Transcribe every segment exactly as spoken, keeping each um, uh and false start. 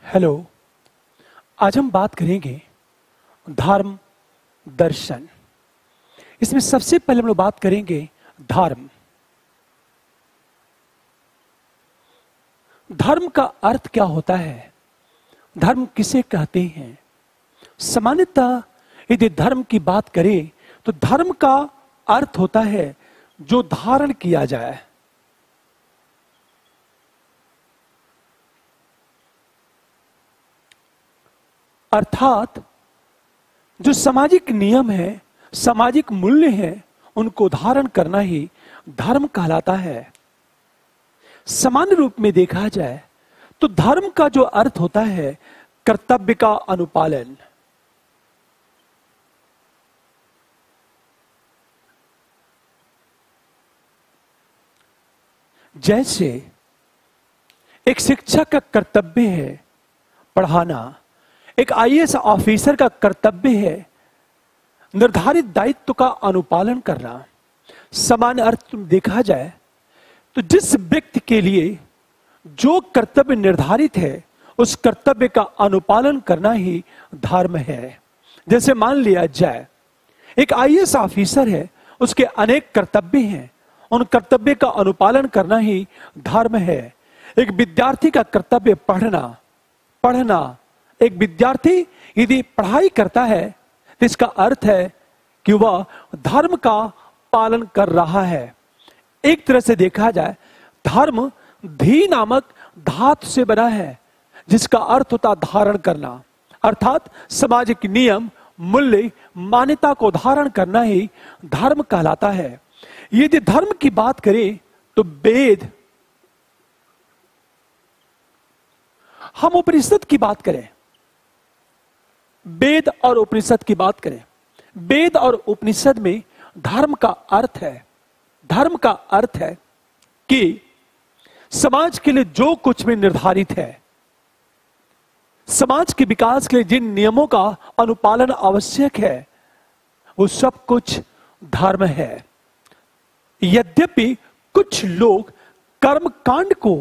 Hello, आज हम बात करेंगे धर्म दर्शन। इसमें सबसे पहले हम लोग बात करेंगे धर्म। धर्म का अर्थ क्या होता है? धर्म किसे कहते हैं? सामान्यतः यदि धर्म की बात करें तो धर्म का अर्थ होता है जो धारण किया जाए। अर्थात जो सामाजिक नियम है, सामाजिक मूल्य है, उनको धारण करना ही धर्म कहलाता है। सामान्य रूप में देखा जाए तो धर्म का जो अर्थ होता है कर्तव्य का अनुपालन। जैसे एक शिक्षक का कर्तव्य है पढ़ाना, एक आई ए एस ऑफिसर का कर्तव्य है निर्धारित दायित्व का अनुपालन करना। समान अर्थ देखा जाए तो जिस व्यक्ति के लिए जो कर्तव्य निर्धारित है उस कर्तव्य का अनुपालन करना ही धर्म है। जैसे मान लिया जाए एक आई ए एस ऑफिसर है, उसके अनेक कर्तव्य हैं, उन कर्तव्य का अनुपालन करना ही धर्म है। एक विद्यार्थी का कर्तव्य पढ़ना पढ़ना एक विद्यार्थी यदि पढ़ाई करता है तो इसका अर्थ है कि वह धर्म का पालन कर रहा है। एक तरह से देखा जाए धर्म धी नामक धातु से बना है जिसका अर्थ होता धारण करना, अर्थात सामाजिक नियम, मूल्य, मान्यता को धारण करना ही धर्म कहलाता है। यदि धर्म की बात करें तो वेद, हम उपनिषद की बात करें, वेद और उपनिषद की बात करें, वेद और उपनिषद में धर्म का अर्थ है धर्म का अर्थ है कि समाज के लिए जो कुछ भी निर्धारित है, समाज के विकास के लिए जिन नियमों का अनुपालन आवश्यक है, वो सब कुछ धर्म है। यद्यपि कुछ लोग कर्म कांड को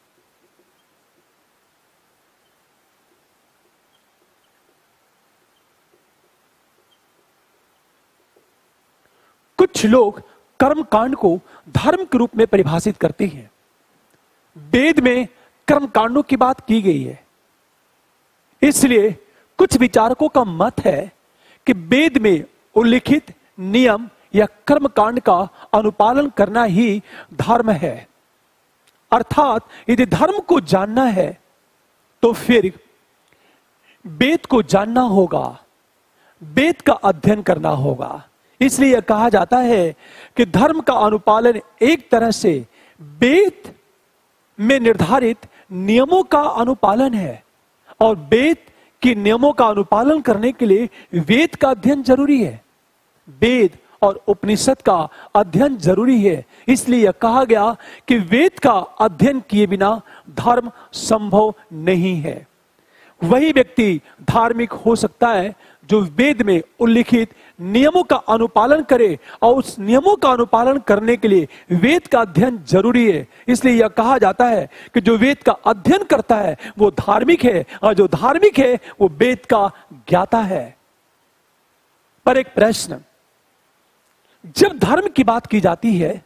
कुछ लोग कर्म कांड को धर्म के रूप में परिभाषित करते हैं। वेद में कर्म कांडों की बात की गई है, इसलिए कुछ विचारकों का मत है कि वेद में उल्लिखित नियम या कर्म कांड का अनुपालन करना ही धर्म है। अर्थात यदि धर्म को जानना है तो फिर वेद को जानना होगा, वेद का अध्ययन करना होगा। इसलिए यह कहा जाता है कि धर्म का अनुपालन एक तरह से वेद में निर्धारित नियमों का अनुपालन है, और वेद के नियमों का अनुपालन करने के लिए वेद का अध्ययन जरूरी है, वेद और उपनिषद का अध्ययन जरूरी है। इसलिए यह कहा गया कि वेद का अध्ययन किए बिना धर्म संभव नहीं है। वही व्यक्ति धार्मिक हो सकता है जो वेद में उल्लिखित नियमों का अनुपालन करे, और उस नियमों का अनुपालन करने के लिए वेद का अध्ययन जरूरी है। इसलिए यह कहा जाता है कि जो वेद का अध्ययन करता है वो धार्मिक है, और जो धार्मिक है वो वेद का ज्ञाता है। पर एक प्रश्न, जब धर्म की बात की जाती है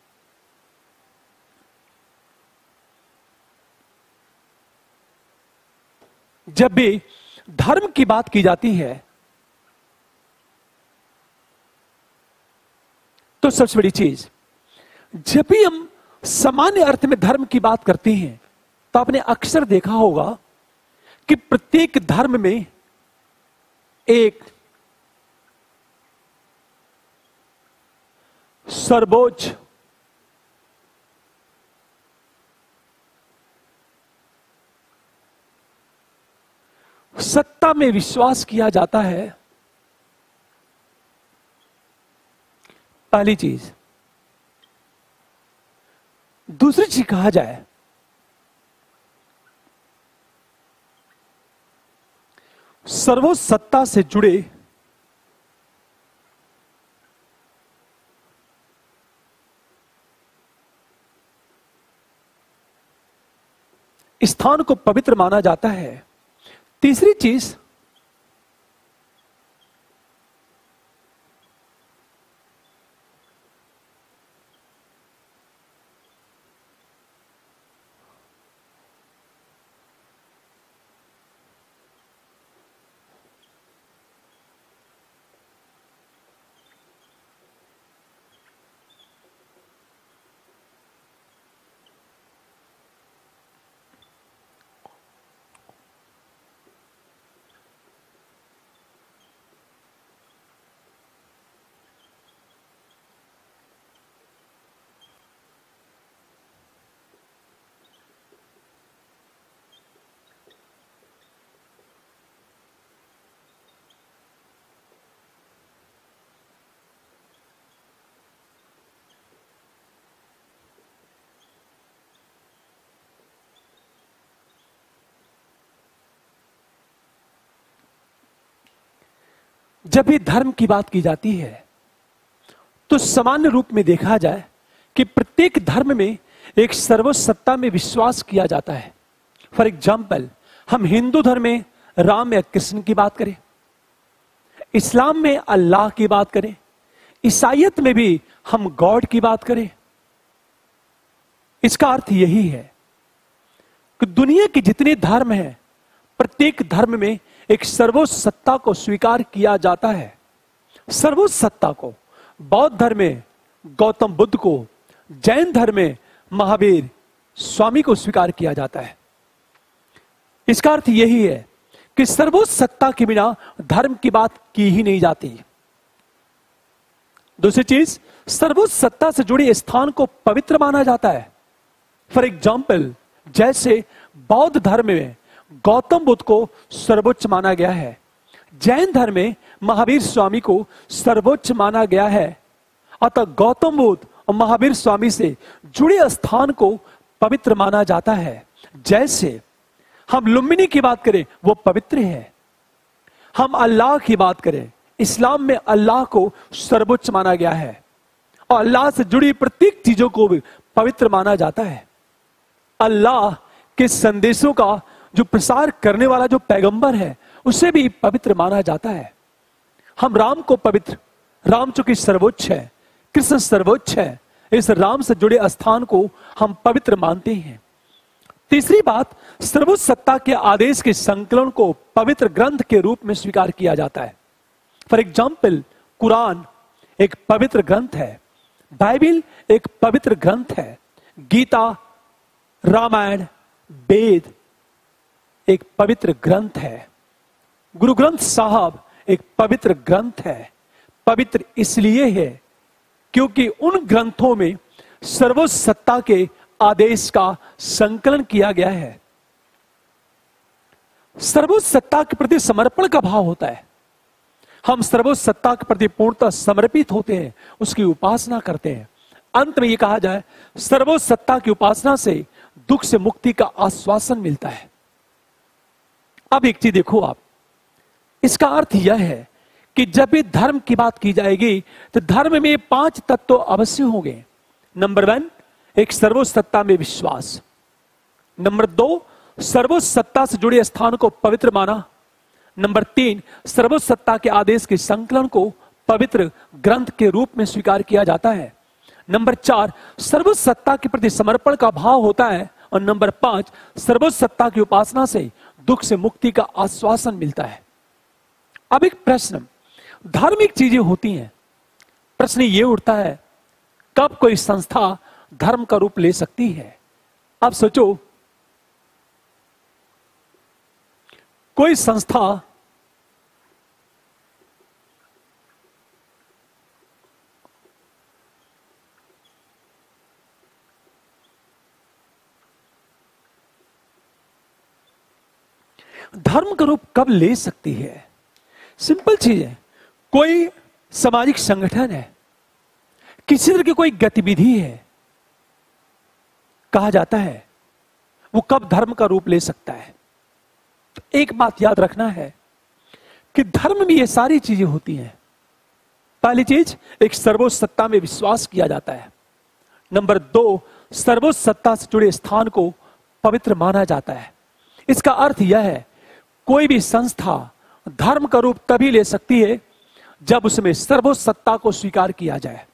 जब भी धर्म की बात की जाती है तो सबसे बड़ी चीज, जब भी हम सामान्य अर्थ में धर्म की बात करते हैं तो आपने अक्सर देखा होगा कि प्रत्येक धर्म में एक सर्वोच्च सत्ता में विश्वास किया जाता है। पहली चीज। दूसरी चीज कहा जाए सर्वोच्च सत्ता से जुड़े स्थान को पवित्र माना जाता है। तीसरी चीज, जब भी धर्म की बात की जाती है तो सामान्य रूप में देखा जाए कि प्रत्येक धर्म में एक सर्वसत्ता में विश्वास किया जाता है। फॉर एग्जाम्पल, हम हिंदू धर्म में राम या कृष्ण की बात करें, इस्लाम में अल्लाह की बात करें, ईसाईयत में भी हम गॉड की बात करें। इसका अर्थ यही है कि दुनिया के जितने धर्म हैं, प्रत्येक धर्म में एक सर्वोच्च को स्वीकार किया जाता है। सर्वोच्च को बौद्ध धर्म में गौतम बुद्ध को, जैन धर्म में महावीर स्वामी को स्वीकार किया जाता है। इसका अर्थ यही है कि सर्वोच्च के बिना धर्म की बात की ही नहीं जाती। दूसरी चीज, सर्वोच्च से जुड़े स्थान को पवित्र माना जाता है। फॉर एग्जाम्पल, जैसे बौद्ध धर्म में गौतम बुद्ध को सर्वोच्च माना गया है, जैन धर्म में महावीर स्वामी को सर्वोच्च माना गया है, अतः गौतम बुद्ध और महावीर स्वामी से जुड़े स्थान को पवित्र माना जाता है। जैसे हम लुम्बिनी की बात करें, वो पवित्र है। हम अल्लाह की बात करें, इस्लाम में अल्लाह को सर्वोच्च माना गया है और अल्लाह से जुड़ी प्रत्येक चीजों को भी पवित्र माना जाता है। अल्लाह के संदेशों का जो प्रसार करने वाला जो पैगंबर है, उसे भी पवित्र माना जाता है। हम राम को पवित्र, राम चूंकि सर्वोच्च है, कृष्ण सर्वोच्च है, इस राम से जुड़े स्थान को हम पवित्र मानते हैं। तीसरी बात, सर्वोच्च सत्ता के आदेश के संकलन को पवित्र ग्रंथ के रूप में स्वीकार किया जाता है। फॉर एग्जाम्पल, कुरान एक पवित्र ग्रंथ है, बाइबिल एक पवित्र ग्रंथ है, गीता, रामायण, वेद एक पवित्र ग्रंथ है, गुरु ग्रंथ साहब एक पवित्र ग्रंथ है। पवित्र इसलिए है क्योंकि उन ग्रंथों में सर्वोच्च सत्ता के आदेश का संकलन किया गया है। सर्वोच्च सत्ता के प्रति समर्पण का भाव होता है। हम सर्वोच्च सत्ता के प्रति पूर्णतः समर्पित होते हैं, उसकी उपासना करते हैं। अंत में यह कहा जाए, सर्वोच्च सत्ता की उपासना से दुख से मुक्ति का आश्वासन मिलता है। अब एक चीज देखो आप, इसका अर्थ यह है कि जब भी धर्म की बात की जाएगी तो धर्म में पांच तत्व तो अवश्य होंगे। नंबर वन, एक सर्वोच्च सत्ता में विश्वास। नंबर दो, सर्वोच्च सत्ता से जुड़े स्थान को पवित्र माना। नंबर तीन, सर्वोच्च सत्ता के आदेश के संकलन को पवित्र ग्रंथ के रूप में स्वीकार किया जाता है। नंबर चार, सर्वोच्च सत्ता के प्रति समर्पण का भाव होता है। और नंबर पांच, सर्वोच्च सत्ता की उपासना से दुख से मुक्ति का आश्वासन मिलता है। अब एक प्रश्न, धार्मिक चीजें होती हैं, प्रश्न यह उठता है कब कोई संस्था धर्म का रूप ले सकती है। अब सोचो, कोई संस्था धर्म का रूप कब ले सकती है? सिंपल चीज है, कोई सामाजिक संगठन है, किसी तरह की कोई गतिविधि है, कहा जाता है वो कब धर्म का रूप ले सकता है। तो एक बात याद रखना है कि धर्म में ये सारी चीजें होती हैं। पहली चीज, एक सर्वोच्च सत्ता में विश्वास किया जाता है। नंबर दो, सर्वोच्च सत्ता से जुड़े स्थान को पवित्र माना जाता है। इसका अर्थ यह है कोई भी संस्था धर्म का रूप तभी ले सकती है जब उसमें सर्वोच्च सत्ता को स्वीकार किया जाए।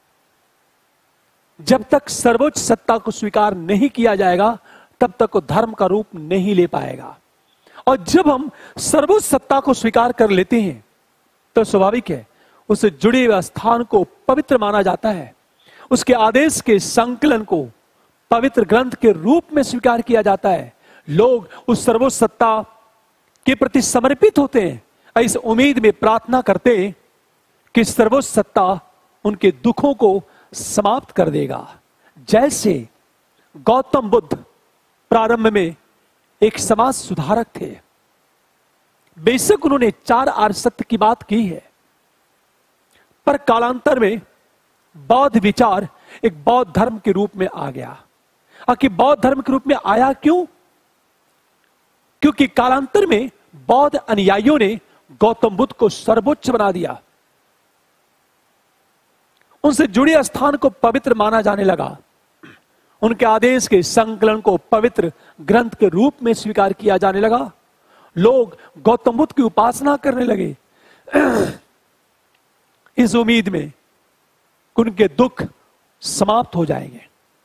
जब तक सर्वोच्च सत्ता को स्वीकार नहीं किया जाएगा तब तक वो धर्म का रूप नहीं ले पाएगा। और जब हम सर्वोच्च सत्ता को स्वीकार कर लेते हैं तो स्वाभाविक है उससे जुड़े हुए स्थान को पवित्र माना जाता है, उसके आदेश के संकलन को पवित्र ग्रंथ के रूप में स्वीकार किया जाता है। लोग उस सर्वोच्च सत्ता के प्रति समर्पित होते हैं, इस उम्मीद में प्रार्थना करते हैं कि सर्वोच्च सत्ता उनके दुखों को समाप्त कर देगा। जैसे गौतम बुद्ध प्रारंभ में एक समाज सुधारक थे, बेशक उन्होंने चार आर्य सत्य की बात की है, पर कालांतर में बौद्ध विचार एक बौद्ध धर्म के रूप में आ गया। आखिर बौद्ध धर्म के रूप में आया क्यों? क्योंकि कालांतर में बौद्ध अनुयायियों ने गौतम बुद्ध को सर्वोच्च बना दिया, उनसे जुड़े स्थान को पवित्र माना जाने लगा, उनके आदेश के संकलन को पवित्र ग्रंथ के रूप में स्वीकार किया जाने लगा। लोग गौतम बुद्ध की उपासना करने लगे इस उम्मीद में कि उनके दुख समाप्त हो जाएंगे।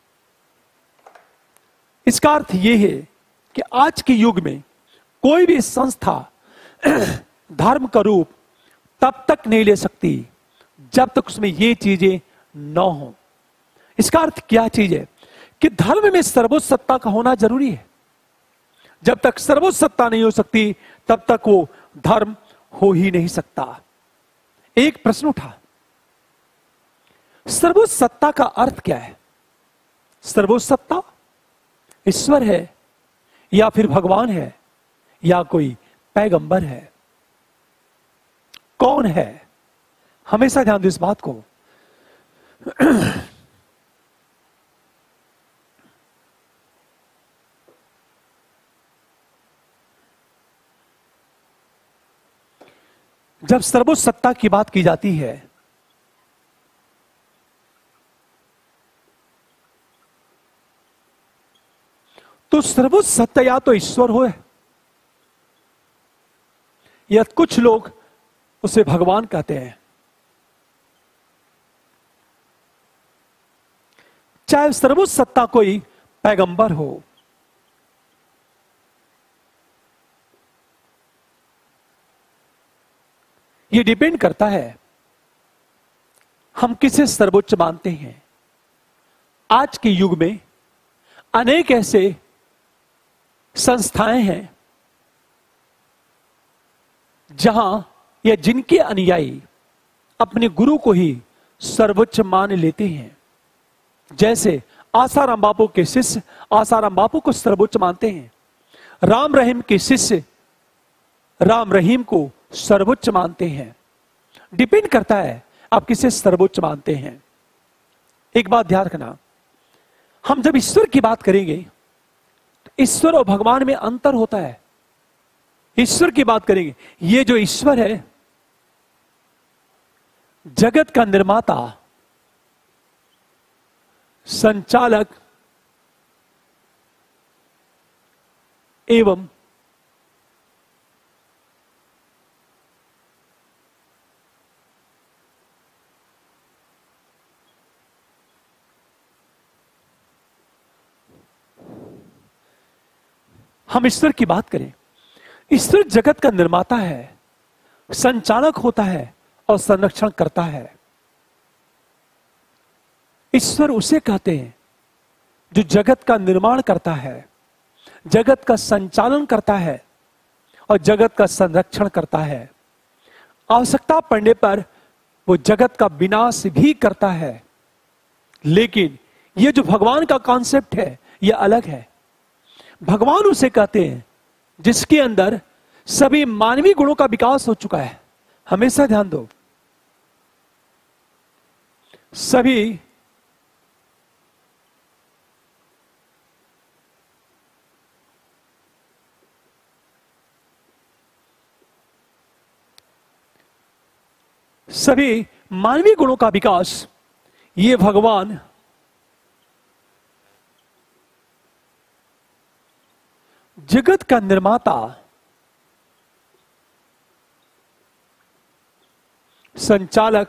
इसका अर्थ यह है कि आज के युग में कोई भी संस्था धर्म का रूप तब तक नहीं ले सकती जब तक उसमें ये चीजें न हो। इसका अर्थ क्या चीज है कि धर्म में सर्वोच्च सत्ता का होना जरूरी है। जब तक सर्वोच्च सत्ता नहीं हो सकती तब तक वो धर्म हो ही नहीं सकता। एक प्रश्न उठा, सर्वोच्च सत्ता का अर्थ क्या है? सर्वोच्च सत्ता ईश्वर है या फिर भगवान है या कोई पैगंबर है? कौन है? हमेशा ध्यान दो इस बात को। जब सर्वोच्च सत्ता की बात की जाती है तो सर्वोच्च सत्ता या तो ईश्वर हो या कुछ लोग उसे भगवान कहते हैं। चाहे सर्वोच्च सत्ता कोई पैगंबर हो, यह डिपेंड करता है हम किसे सर्वोच्च मानते हैं। आज के युग में अनेक ऐसे संस्थाएं हैं जहां या जिनके अनुयायी अपने गुरु को ही सर्वोच्च मान लेते हैं। जैसे आसाराम बापू के शिष्य आसाराम बापू को सर्वोच्च मानते हैं, राम रहीम के शिष्य राम रहीम को सर्वोच्च मानते हैं। डिपेंड करता है आप किसे सर्वोच्च मानते हैं। एक बात ध्यान रखना, हम जब ईश्वर की बात करेंगे तो ईश्वर और भगवान में अंतर होता है। ईश्वर की बात करेंगे, ये जो ईश्वर है जगत का निर्माता, संचालक एवं हम ईश्वर की बात करें, ईश्वर जगत का निर्माता है, संचालक होता है और संरक्षण करता है। ईश्वर उसे कहते हैं जो जगत का निर्माण करता है, जगत का संचालन करता है और जगत का संरक्षण करता है। आवश्यकता पड़ने पर वो जगत का विनाश भी करता है। लेकिन ये जो भगवान का कॉन्सेप्ट है ये अलग है। भगवान उसे कहते हैं जिसके अंदर सभी मानवीय गुणों का विकास हो चुका है। हमेशा ध्यान दो, सभी सभी मानवीय गुणों का विकास ये भगवान जगत का निर्माता संचालक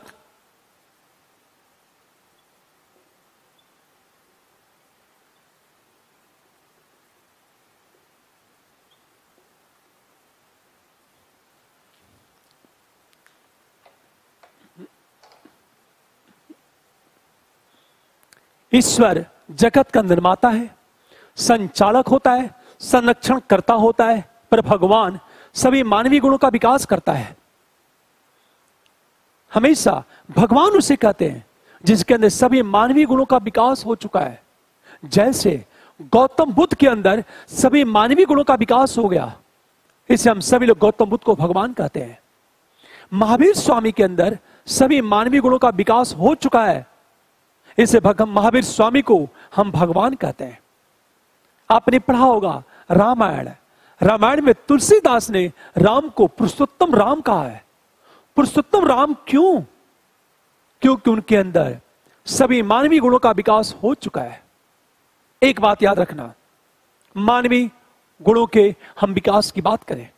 ईश्वर जगत का निर्माता है, संचालक होता है, संरक्षण करता होता है, पर भगवान सभी मानवीय गुणों का विकास करता है। हमेशा भगवान उसे कहते हैं जिसके अंदर सभी मानवीय गुणों का विकास हो चुका है। जैसे गौतम बुद्ध के अंदर सभी मानवीय गुणों का विकास हो गया, इसे हम सभी लोग गौतम बुद्ध को भगवान कहते हैं। महावीर स्वामी के अंदर सभी मानवीय गुणों का विकास हो चुका है, इसे महावीर स्वामी को हम भगवान कहते हैं। आपने पढ़ा होगा रामायण, रामायण में तुलसीदास ने राम को पुरुषोत्तम राम कहा है। पुरुषोत्तम राम क्यों? क्योंकि उनके अंदर सभी मानवीय गुणों का विकास हो चुका है। एक बात याद रखना, मानवीय गुणों के हम विकास की बात करें,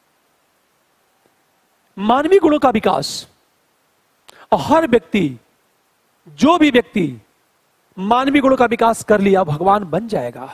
मानवीय गुणों का विकास, और हर व्यक्ति, जो भी व्यक्ति मानवीय गुणों का विकास कर लिया भगवान बन जाएगा।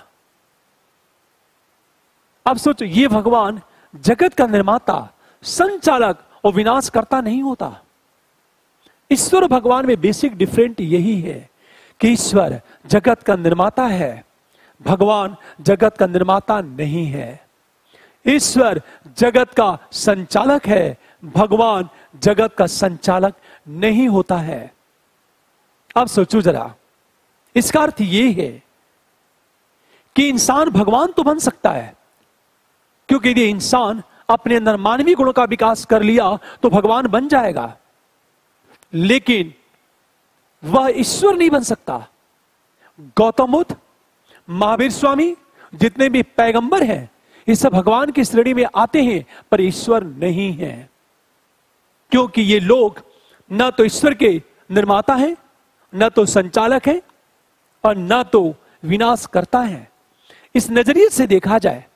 अब सोचो, ये भगवान जगत का निर्माता, संचालक और विनाशकर्ता नहीं होता। ईश्वर भगवान में बेसिक डिफरेंट यही है कि ईश्वर जगत का निर्माता है, भगवान जगत का निर्माता नहीं है। ईश्वर जगत का संचालक है, भगवान जगत का संचालक नहीं होता है। अब सोचो जरा, इसका अर्थ यह है कि इंसान भगवान तो बन सकता है, क्योंकि यदि इंसान अपने अंदर मानवीय गुणों का विकास कर लिया तो भगवान बन जाएगा, लेकिन वह ईश्वर नहीं बन सकता। गौतम बुद्ध, महावीर स्वामी, जितने भी पैगंबर हैं, ये सब भगवान की श्रेणी में आते हैं, पर ईश्वर नहीं है, क्योंकि ये लोग न तो ईश्वर के निर्माता हैं, न तो संचालक है, और न तो विनाश करता है। इस नजरिए से देखा जाए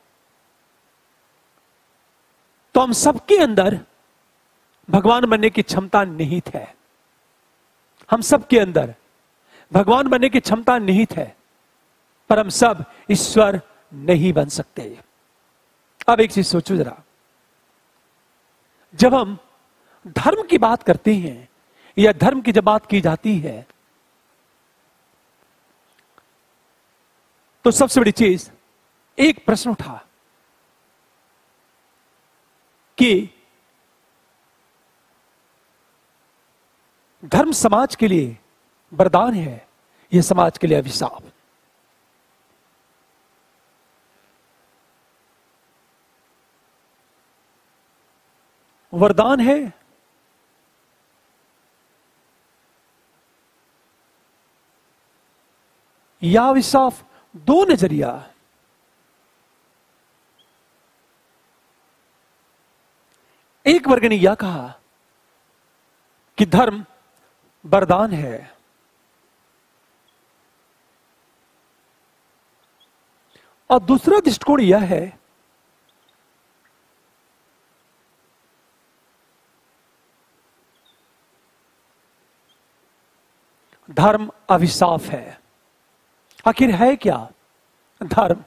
तो हम सबके अंदर भगवान बनने की क्षमता निहित है। हम सबके अंदर भगवान बनने की क्षमता निहित है, पर हम सब ईश्वर नहीं बन सकते। अब एक चीज सोचो जरा, जब हम धर्म की बात करते हैं या धर्म की जब बात की जाती है, तो सबसे बड़ी चीज, एक प्रश्न उठा कि धर्म समाज के लिए वरदान है, यह समाज के लिए अभिशाप। वरदान है या अभिशाप, दो नजरिया। एक वर्ग ने यह कहा कि धर्म वरदान है, और दूसरा दृष्टिकोण यह है धर्म अभिशाप है। आखिर है क्या धर्म?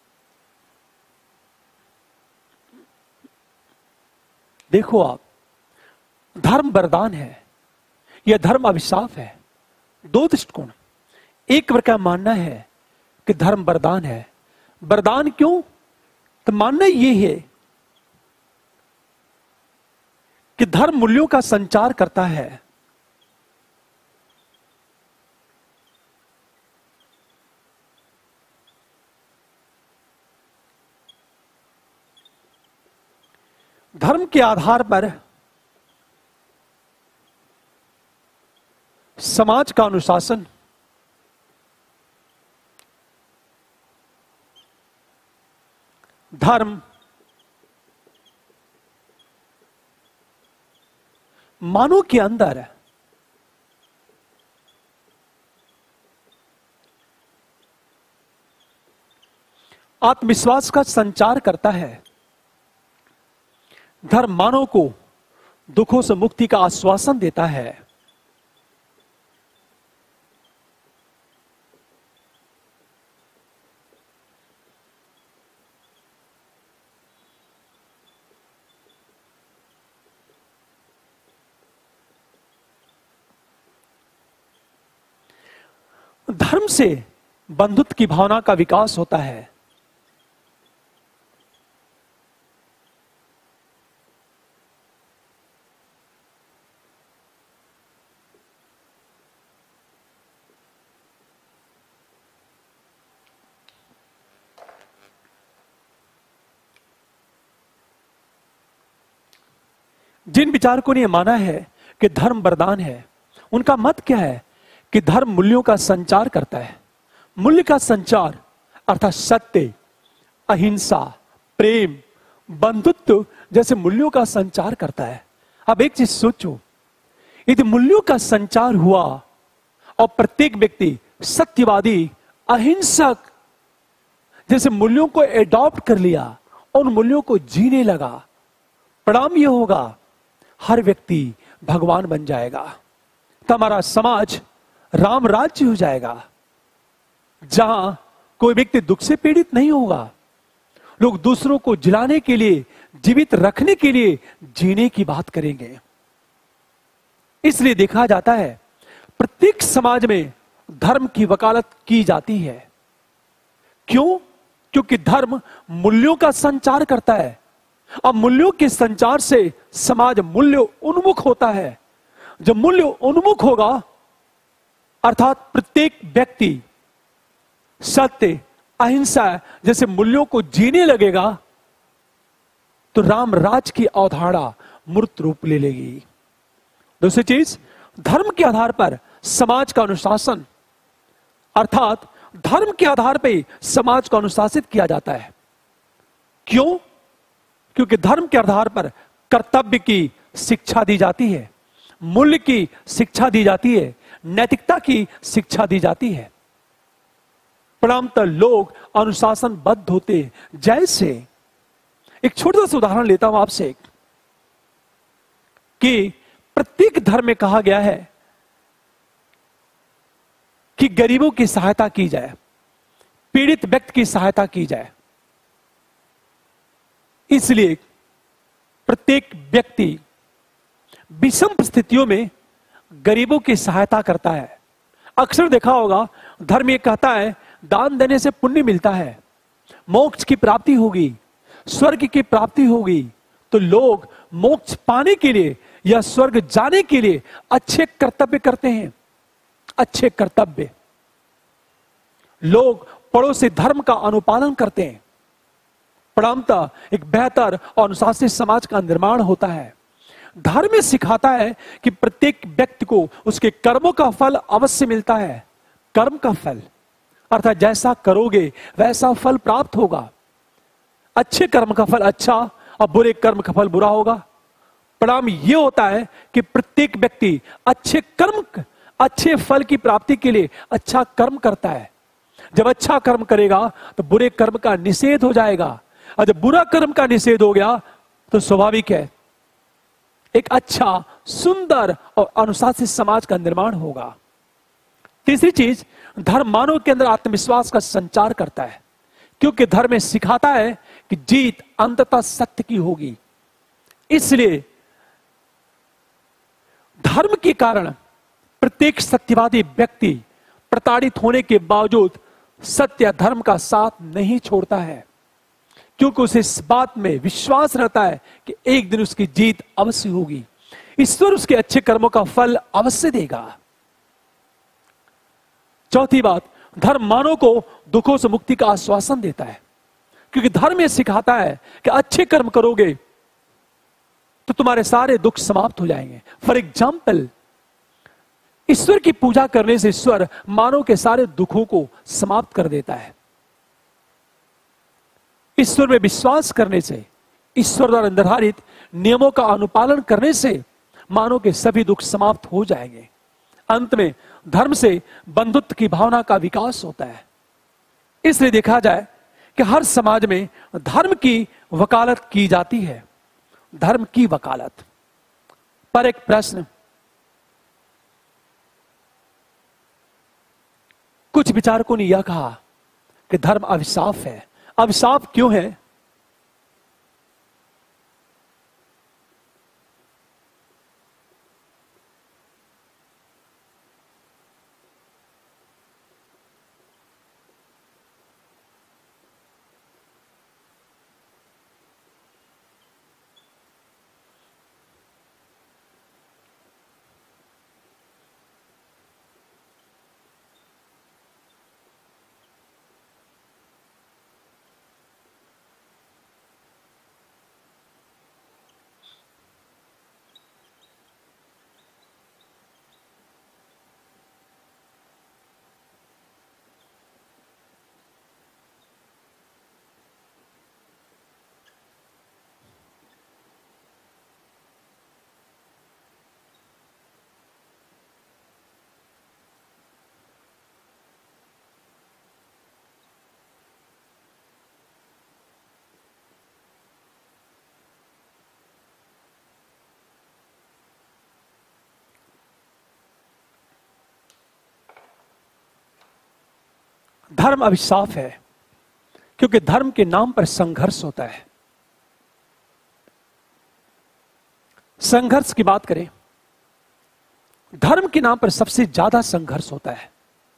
देखो आप, धर्म वरदान है या धर्म अभिशाप है, दो दृष्टिकोण। एक वर्ग का मानना है कि धर्म वरदान है। वरदान क्यों? तो मानना यह है कि धर्म मूल्यों का संचार करता है। धर्म के आधार पर समाज का अनुशासन, धर्म मानव के अंदर आत्मविश्वास का संचार करता है। धर्म मानव को दुखों से मुक्ति का आश्वासन देता है। धर्म से बंधुत्व की भावना का विकास होता है। जिन विचारकों ने माना है कि धर्म वरदान है, उनका मत क्या है कि धर्म मूल्यों का संचार करता है। मूल्य का संचार अर्थात सत्य, अहिंसा, प्रेम, बंधुत्व जैसे मूल्यों का संचार करता है। अब एक चीज सोचो, यदि मूल्यों का संचार हुआ और प्रत्येक व्यक्ति सत्यवादी, अहिंसक जैसे मूल्यों को एडॉप्ट कर लिया और उन मूल्यों को जीने लगा, परिणाम यह होगा हर व्यक्ति भगवान बन जाएगा। तो हमारा समाज राम राज्य हो जाएगा, जहां कोई व्यक्ति दुख से पीड़ित नहीं होगा। लोग दूसरों को जिलाने के लिए, जीवित रखने के लिए जीने की बात करेंगे। इसलिए देखा जाता है प्रत्येक समाज में धर्म की वकालत की जाती है। क्यों? क्योंकि धर्म मूल्यों का संचार करता है। अब मूल्यों के संचार से समाज मूल्य उन्मुख होता है। जब मूल्य उन्मुख होगा अर्थात प्रत्येक व्यक्ति सत्य, अहिंसा जैसे मूल्यों को जीने लगेगा, तो राम राज की अवधारणा मूर्त रूप ले लेगी। दूसरी चीज, धर्म के आधार पर समाज का अनुशासन, अर्थात धर्म के आधार पर समाज को अनुशासित किया जाता है। क्यों? क्योंकि धर्म के आधार पर कर्तव्य की शिक्षा दी जाती है, मूल्य की शिक्षा दी जाती है, नैतिकता की शिक्षा दी जाती है। परिणामतः लोग अनुशासनबद्ध होते हैं। जैसे एक छोटा सा उदाहरण लेता हूं आपसे कि प्रत्येक धर्म में कहा गया है कि गरीबों की सहायता की जाए, पीड़ित व्यक्ति की सहायता की जाए। इसलिए प्रत्येक व्यक्ति विषम स्थितियों में गरीबों की सहायता करता है। अक्सर देखा होगा धर्म ये कहता है दान देने से पुण्य मिलता है, मोक्ष की प्राप्ति होगी, स्वर्ग की प्राप्ति होगी। तो लोग मोक्ष पाने के लिए या स्वर्ग जाने के लिए अच्छे कर्तव्य करते हैं। अच्छे कर्तव्य लोग पड़ोसी धर्म का अनुपालन करते हैं। परिणामतः एक बेहतर और अनुशासित समाज का निर्माण होता है। धर्म सिखाता है कि प्रत्येक व्यक्ति को उसके कर्मों का फल अवश्य मिलता है। कर्म का फल अर्थात जैसा करोगे वैसा फल प्राप्त होगा। अच्छे कर्म का फल अच्छा और बुरे कर्म का फल बुरा होगा। परिणाम यह होता है कि प्रत्येक व्यक्ति अच्छे कर्म, अच्छे फल की प्राप्ति के लिए अच्छा कर्म करता है। जब अच्छा कर्म करेगा तो बुरे कर्म का निषेध हो जाएगा, और जब बुरा कर्म का निषेध हो गया तो स्वाभाविक है एक अच्छा, सुंदर और अनुशासित समाज का निर्माण होगा। तीसरी चीज, धर्म मानव के अंदर आत्मविश्वास का संचार करता है, क्योंकि धर्म में सिखाता है कि जीत अंततः सत्य की होगी। इसलिए धर्म के कारण प्रत्येक सत्यवादी व्यक्ति प्रताड़ित होने के बावजूद सत्य धर्म का साथ नहीं छोड़ता है, क्योंकि उसे इस बात में विश्वास रहता है कि एक दिन उसकी जीत अवश्य होगी। ईश्वर उसके अच्छे कर्मों का फल अवश्य देगा। चौथी बात, धर्म मानव को दुखों से मुक्ति का आश्वासन देता है, क्योंकि धर्म यह सिखाता है कि अच्छे कर्म करोगे तो तुम्हारे सारे दुख समाप्त हो जाएंगे। फॉर एग्जाम्पल, ईश्वर की पूजा करने से ईश्वर मानव के सारे दुखों को समाप्त कर देता है। ईश्वर में विश्वास करने से, ईश्वर द्वारा निर्धारित नियमों का अनुपालन करने से मानव के सभी दुख समाप्त हो जाएंगे। अंत में धर्म से बंधुत्व की भावना का विकास होता है। इसलिए देखा जाए कि हर समाज में धर्म की वकालत की जाती है। धर्म की वकालत पर एक प्रश्न, कुछ विचारकों ने यह कहा कि धर्म अभिशाप है। अभिशाप क्यों है? धर्म अभिशाप है क्योंकि धर्म के नाम पर संघर्ष होता है। संघर्ष की बात करें, धर्म के नाम पर सबसे ज्यादा संघर्ष होता है।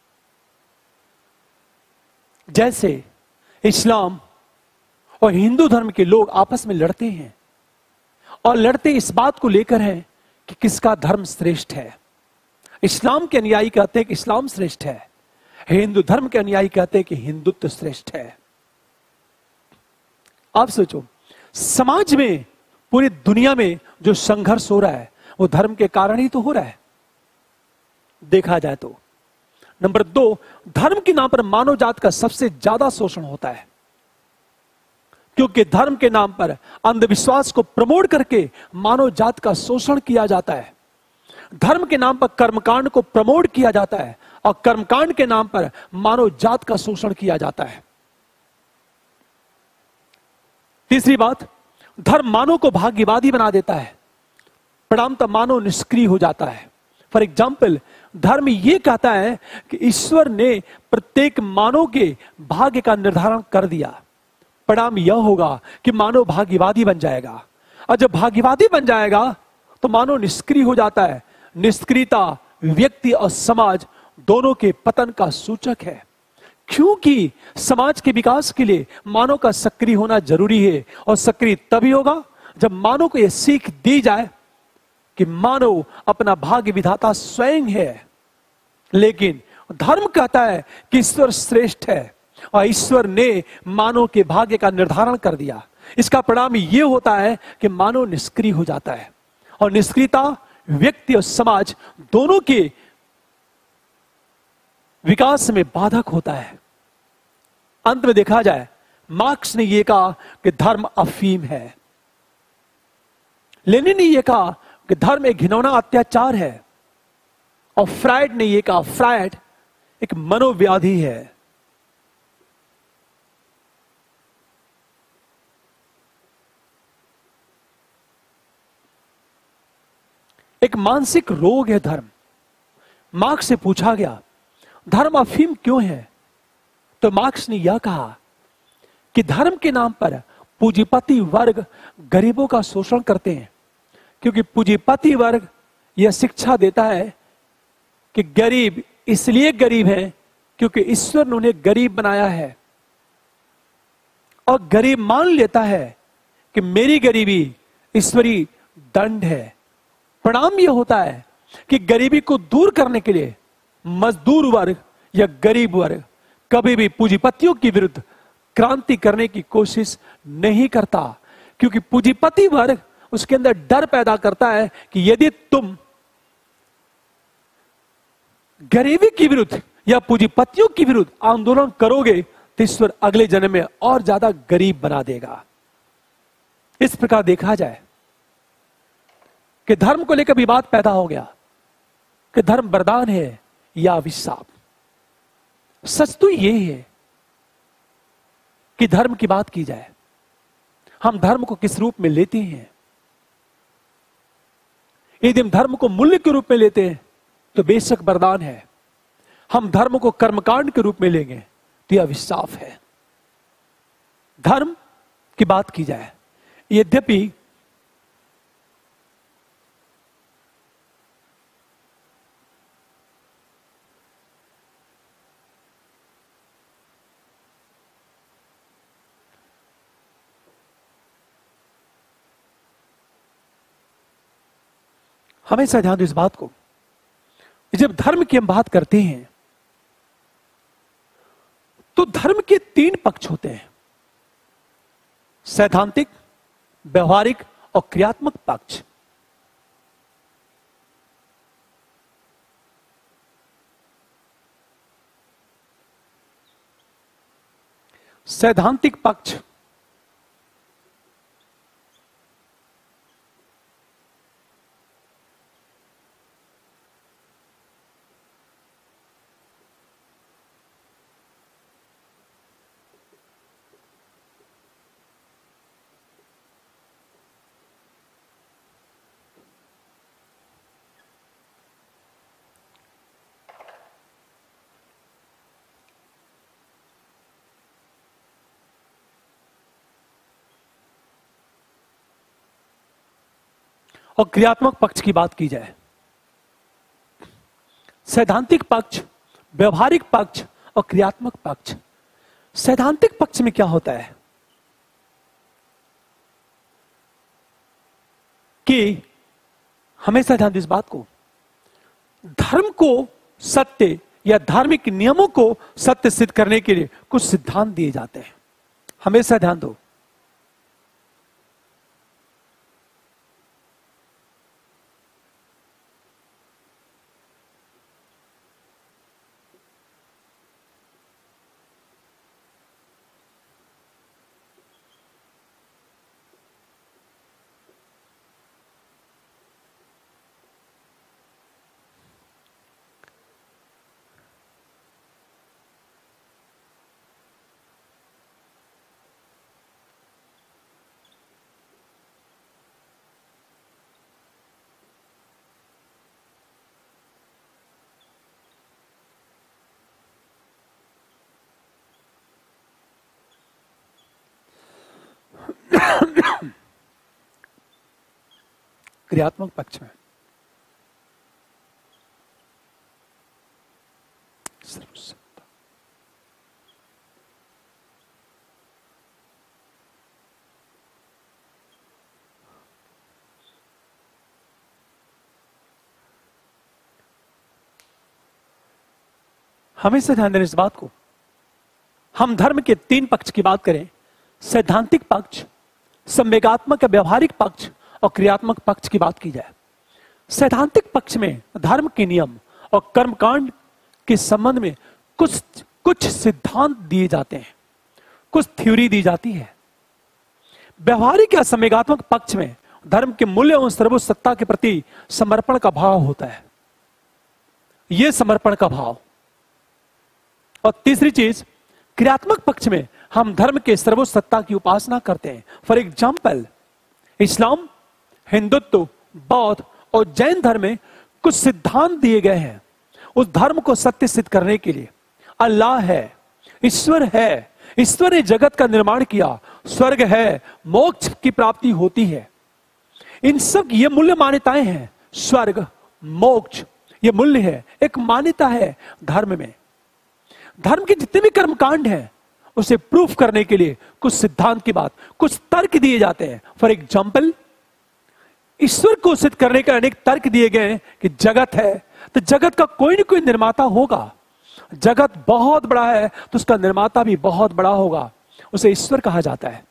जैसे इस्लाम और हिंदू धर्म के लोग आपस में लड़ते हैं और लड़ते इस बात को लेकर हैं कि किसका धर्म श्रेष्ठ है। इस्लाम के अनुयायी कहते हैं कि इस्लाम श्रेष्ठ है, हिंदू धर्म के अनुयायी कहते हैं कि हिंदुत्व श्रेष्ठ है। आप सोचो, समाज में, पूरी दुनिया में जो संघर्ष हो रहा है वो धर्म के कारण ही तो हो रहा है, देखा जाए तो। नंबर दो, धर्म के नाम पर मानव जात का सबसे ज्यादा शोषण होता है, क्योंकि धर्म के नाम पर अंधविश्वास को प्रमोट करके मानव जात का शोषण किया जाता है। धर्म के नाम पर कर्मकांड को प्रमोट किया जाता है और कर्मकांड के नाम पर मानव जात का शोषण किया जाता है। तीसरी बात, धर्म मानव को भाग्यवादी बना देता है, परिणामतः मानव निष्क्रिय हो जाता है। फॉर एग्जाम्पल, धर्म यह कहता है कि ईश्वर ने प्रत्येक मानव के भाग्य का निर्धारण कर दिया, परिणाम यह होगा कि मानव भाग्यवादी बन जाएगा, और जब भाग्यवादी बन जाएगा तो मानव निष्क्रिय हो जाता है। निष्क्रियता व्यक्ति और समाज दोनों के पतन का सूचक है, क्योंकि समाज के विकास के लिए मानव का सक्रिय होना जरूरी है, और सक्रिय तभी होगा जब मानव को यह सीख दी जाए कि मानव अपना भाग्य विधाता स्वयं है। लेकिन धर्म कहता है कि ईश्वर श्रेष्ठ है और ईश्वर ने मानव के भाग्य का निर्धारण कर दिया। इसका परिणाम यह होता है कि मानव निष्क्रिय हो जाता है, और निष्क्रियता व्यक्ति और समाज दोनों के विकास में बाधक होता है। अंत में देखा जाए, मार्क्स ने यह कहा कि धर्म अफीम है, लेनिन ने यह कहा कि धर्म एक घिनौना अत्याचार है, और फ्रायड ने यह कहा फ्रायड एक मनोव्याधि है। एक मानसिक रोग है धर्म। मार्क्स से पूछा गया धर्म अफीम क्यों है, तो मार्क्स ने यह कहा कि धर्म के नाम पर पूंजीपति वर्ग गरीबों का शोषण करते हैं, क्योंकि पूंजीपति वर्ग यह शिक्षा देता है कि गरीब इसलिए गरीब है क्योंकि ईश्वर ने उन्हें गरीब बनाया है, और गरीब मान लेता है कि मेरी गरीबी ईश्वरीय दंड है। परिणाम यह होता है कि गरीबी को दूर करने के लिए मजदूर वर्ग या गरीब वर्ग कभी भी पूंजीपतियों के विरुद्ध क्रांति करने की कोशिश नहीं करता, क्योंकि पूंजीपति वर्ग उसके अंदर डर पैदा करता है कि यदि तुम गरीबी के विरुद्ध या पूंजीपतियों के विरुद्ध आंदोलन करोगे तो ईश्वर अगले जन्म में और ज्यादा गरीब बना देगा। इस प्रकार देखा जाए कि धर्म को लेकर विवाद पैदा हो गया कि धर्म वरदान है या अभिशाप। सच तो यही है कि धर्म की बात की जाए, हम धर्म को किस रूप में लेते हैं। यदि हम धर्म को मूल्य के रूप में लेते हैं तो बेशक वरदान है। हम धर्म को कर्मकांड के रूप में लेंगे तो यह अभिशाप है। धर्म की बात की जाए, यद्यपि हमेशा ध्यान दो इस बात को, जब धर्म की हम बात करते हैं तो धर्म के तीन पक्ष होते हैं, सैद्धांतिक, व्यवहारिक और क्रियात्मक पक्ष। सैद्धांतिक पक्ष और क्रियात्मक पक्ष की बात की जाए, सैद्धांतिक पक्ष, व्यवहारिक पक्ष और क्रियात्मक पक्ष। सैद्धांतिक पक्ष में क्या होता है कि हमेशा ध्यान दो इस बात को, धर्म को सत्य या धार्मिक नियमों को सत्य सिद्ध करने के लिए कुछ सिद्धांत दिए जाते हैं। हमेशा ध्यान दो, क्रियात्मक पक्ष में सर्वसत्ता, हमेशा ध्यान देना इस बात को, हम धर्म के तीन पक्ष की बात करें, सैद्धांतिक पक्ष, संवेगात्मक या व्यवहारिक पक्ष और क्रियात्मक पक्ष की बात की जाए। सैद्धांतिक पक्ष में धर्म के नियम और कर्मकांड के संबंध में कुछ कुछ सिद्धांत दिए जाते हैं, कुछ थ्योरी दी जाती है। व्यवहारिक या संवेगात्मक पक्ष में धर्म के मूल्य और सर्वोच्च सत्ता के प्रति समर्पण का भाव होता है, यह समर्पण का भाव। और तीसरी चीज, क्रियात्मक पक्ष में हम धर्म के सर्वोच्च सत्ता की उपासना करते हैं। फॉर एग्जाम्पल, इस्लाम, हिंदुत्व, बौद्ध और जैन धर्म में कुछ सिद्धांत दिए गए हैं उस धर्म को सत्य सिद्ध करने के लिए। अल्लाह है, ईश्वर है, ईश्वर ने जगत का निर्माण किया, स्वर्ग है, मोक्ष की प्राप्ति होती है। इन सब ये मूल्य मान्यताएं हैं। स्वर्ग, मोक्ष, ये मूल्य है, एक मान्यता है धर्म में। धर्म के जितने भी कर्मकांड हैं उसे प्रूफ करने के लिए कुछ सिद्धांत की बात, कुछ तर्क दिए जाते हैं। फॉर एग्जाम्पल, ईश्वर को सिद्ध करने के अनेक तर्क दिए गए हैं कि जगत है तो जगत का कोई ना कोई निर्माता होगा, जगत बहुत बड़ा है तो उसका निर्माता भी बहुत बड़ा होगा, उसे ईश्वर कहा जाता है।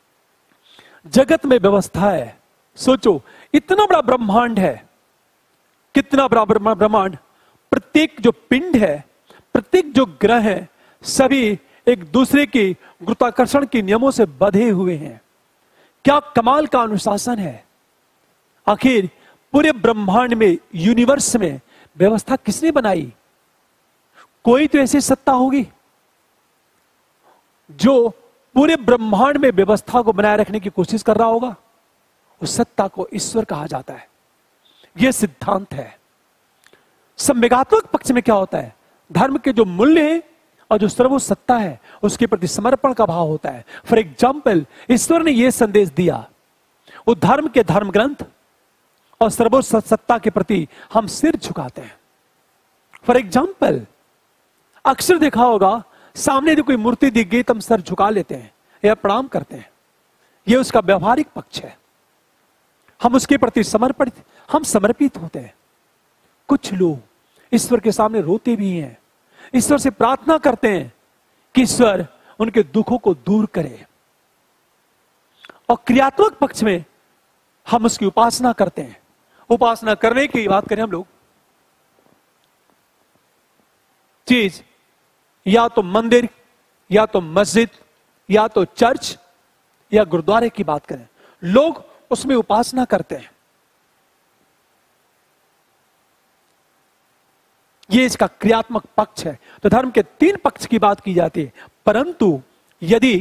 जगत में व्यवस्था है, सोचो इतना बड़ा ब्रह्मांड है, कितना बड़ा ब्रह्मांड, प्रत्येक जो पिंड है, प्रत्येक जो ग्रह है, सभी एक दूसरे की गुरुत्वाकर्षण के नियमों से बंधे हुए हैं। क्या कमाल का अनुशासन है। आखिर पूरे ब्रह्मांड में, यूनिवर्स में व्यवस्था किसने बनाई? कोई तो ऐसी सत्ता होगी जो पूरे ब्रह्मांड में व्यवस्था को बनाए रखने की कोशिश कर रहा होगा। उस सत्ता को ईश्वर कहा जाता है। यह सिद्धांत है। संवेगात्मक पक्ष में क्या होता है? धर्म के जो मूल्य है और जो सर्वोच्च सत्ता है उसके प्रति समर्पण का भाव होता है। फॉर एग्जाम्पल, ईश्वर ने यह संदेश दिया, वो धर्म के धर्म ग्रंथ और सर्वोच्च सत्ता के प्रति हम सिर झुकाते हैं। फॉर एग्जाम्पल, अक्सर देखा होगा, सामने यदि कोई मूर्ति दिख गई तो हम सर झुका लेते हैं या प्रणाम करते हैं। यह उसका व्यवहारिक पक्ष है। हम उसके प्रति समर्पित हम समर्पित होते हैं। कुछ लोग ईश्वर के सामने रोते भी हैं, ईश्वर से प्रार्थना करते हैं कि ईश्वर उनके दुखों को दूर करे। और क्रियात्मक पक्ष में हम उसकी उपासना करते हैं। उपासना करने की बात करें हम लोग, चीज या तो मंदिर, या तो मस्जिद, या तो चर्च, या गुरुद्वारे की बात करें, लोग उसमें उपासना करते हैं। यह इसका क्रियात्मक पक्ष है। तो धर्म के तीन पक्ष की बात की जाती है, परंतु यदि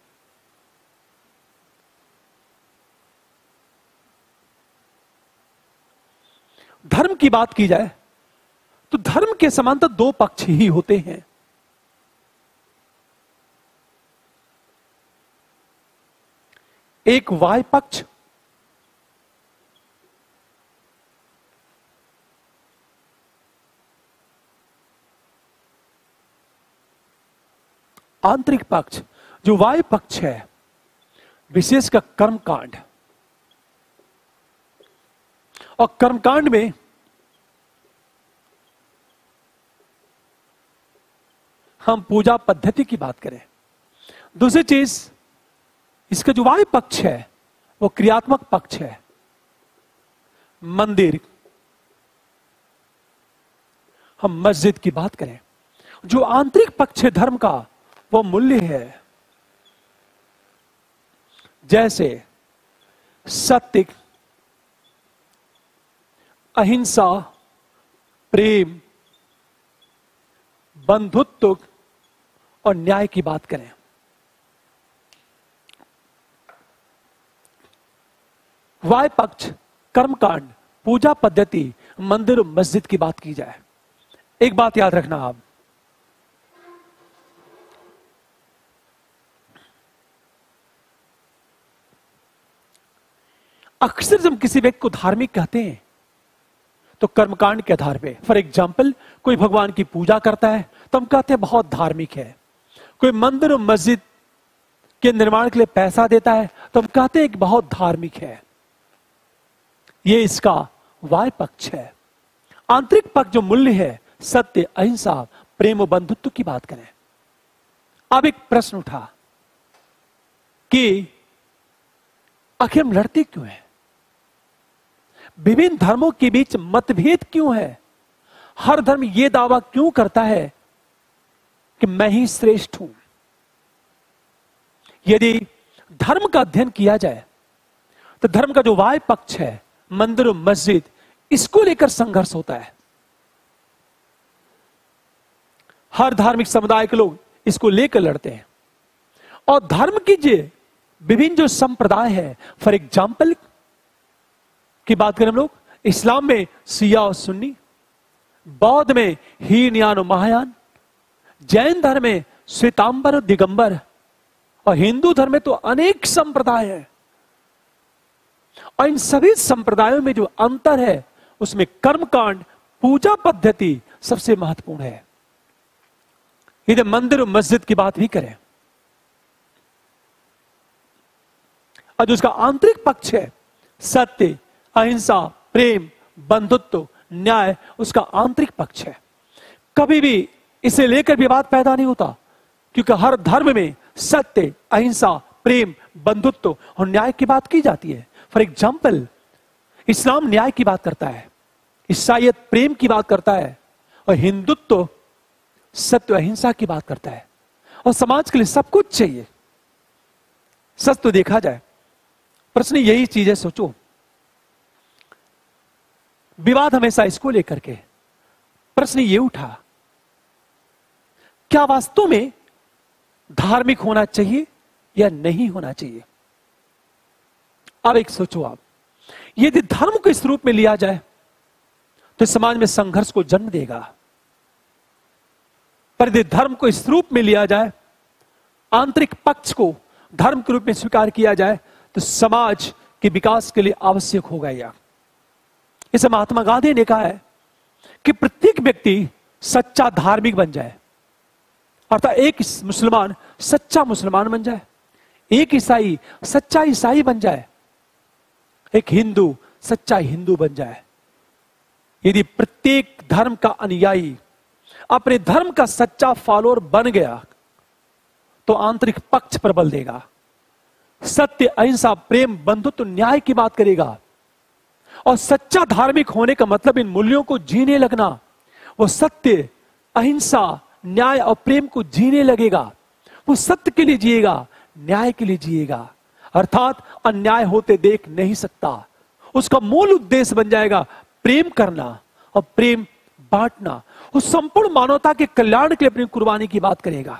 धर्म की बात की जाए तो धर्म के समांतर दो पक्ष ही होते हैं। एक वाय पक्ष, आंतरिक पक्ष। जो वाय पक्ष है, विशेषकर कर्मकांड, और कर्मकांड में हम पूजा पद्धति की बात करें। दूसरी चीज, इसका जो वाय पक्ष है वो क्रियात्मक पक्ष है। मंदिर, हम मस्जिद की बात करें, जो आंतरिक पक्ष है धर्म का वो मूल्य है, जैसे सत्य, अहिंसा, प्रेम, बंधुत्व और न्याय की बात करें। वाय पक्ष, कर्मकांड, पूजा पद्धति, मंदिर और मस्जिद की बात की जाए। एक बात याद रखना आप, अक्सर जब किसी व्यक्ति को धार्मिक कहते हैं तो कर्मकांड के आधार पे। फॉर एग्जाम्पल, कोई भगवान की पूजा करता है तो हम कहते हैं बहुत धार्मिक है। कोई मंदिर और मस्जिद के निर्माण के लिए पैसा देता है तो हम कहते हैं कि बहुत धार्मिक है। यह इसका वाय पक्ष है। आंतरिक पक्ष जो मूल्य है, सत्य, अहिंसा, प्रेम और बंधुत्व की बात करें। अब एक प्रश्न उठा कि आखिर हम लड़ते क्यों हैं? विभिन्न धर्मों के बीच मतभेद क्यों है? हर धर्म यह दावा क्यों करता है कि मैं ही श्रेष्ठ हूं? यदि धर्म का अध्ययन किया जाए तो धर्म का जो वाय पक्ष है, मंदिर और मस्जिद, इसको लेकर संघर्ष होता है। हर धार्मिक समुदाय के लोग इसको लेकर लड़ते हैं। और धर्म की जो विभिन्न जो संप्रदाय है, फॉर एग्जाम्पल की बात करें हम लोग, इस्लाम में शिया और सुन्नी, बौद्ध में हीनयान और महायान, जैन धर्म में श्वेतांबर और दिगंबर, और हिंदू धर्म में तो अनेक संप्रदाय हैं। और इन सभी संप्रदायों में जो अंतर है उसमें कर्मकांड, पूजा पद्धति सबसे महत्वपूर्ण है। यदि मंदिर और मस्जिद की बात भी करें, और जो उसका आंतरिक पक्ष है, सत्य, अहिंसा, प्रेम, बंधुत्व, न्याय, उसका आंतरिक पक्ष है। कभी भी इसे लेकर विवाद पैदा नहीं होता, क्योंकि हर धर्म में सत्य, अहिंसा, प्रेम, बंधुत्व और न्याय की बात की जाती है। फॉर एग्जाम्पल, इस्लाम न्याय की बात करता है, ईसाईयत प्रेम की बात करता है, और हिंदुत्व सत्य, अहिंसा की बात करता है। और समाज के लिए सब कुछ चाहिए। सच तो देखा जाए, प्रश्न यही चीज है। सोचो, विवाद हमेशा इसको लेकर के। प्रश्न ये उठा, क्या वास्तव में धार्मिक होना चाहिए या नहीं होना चाहिए? अब एक सोचो आप, यदि धर्म को इस रूप में लिया जाए तो समाज में संघर्ष को जन्म देगा। पर यदि धर्म को इस रूप में लिया जाए, आंतरिक पक्ष को धर्म के रूप में स्वीकार किया जाए, तो समाज के विकास के लिए आवश्यक होगा। यह इसे महात्मा गांधी ने कहा है कि प्रत्येक व्यक्ति सच्चा धार्मिक बन जाए, अर्थात एक मुसलमान सच्चा मुसलमान बन जाए, एक ईसाई सच्चा ईसाई बन जाए, एक हिंदू सच्चा हिंदू बन जाए। यदि प्रत्येक धर्म का अनुयायी अपने धर्म का सच्चा फॉलोअर बन गया, तो आंतरिक पक्ष प्रबल देगा, सत्य, अहिंसा, प्रेम, बंधुत्व, न्याय की बात करेगा। और सच्चा धार्मिक होने का मतलब इन मूल्यों को जीने लगना। वो सत्य, अहिंसा, न्याय और प्रेम को जीने लगेगा। वो सत्य के लिए जिएगा, न्याय के लिए जिएगा, अर्थात अन्याय होते देख नहीं सकता। उसका मूल उद्देश्य बन जाएगा प्रेम करना और प्रेम बांटना। वो संपूर्ण मानवता के कल्याण के लिए अपनी कुर्बानी की बात करेगा।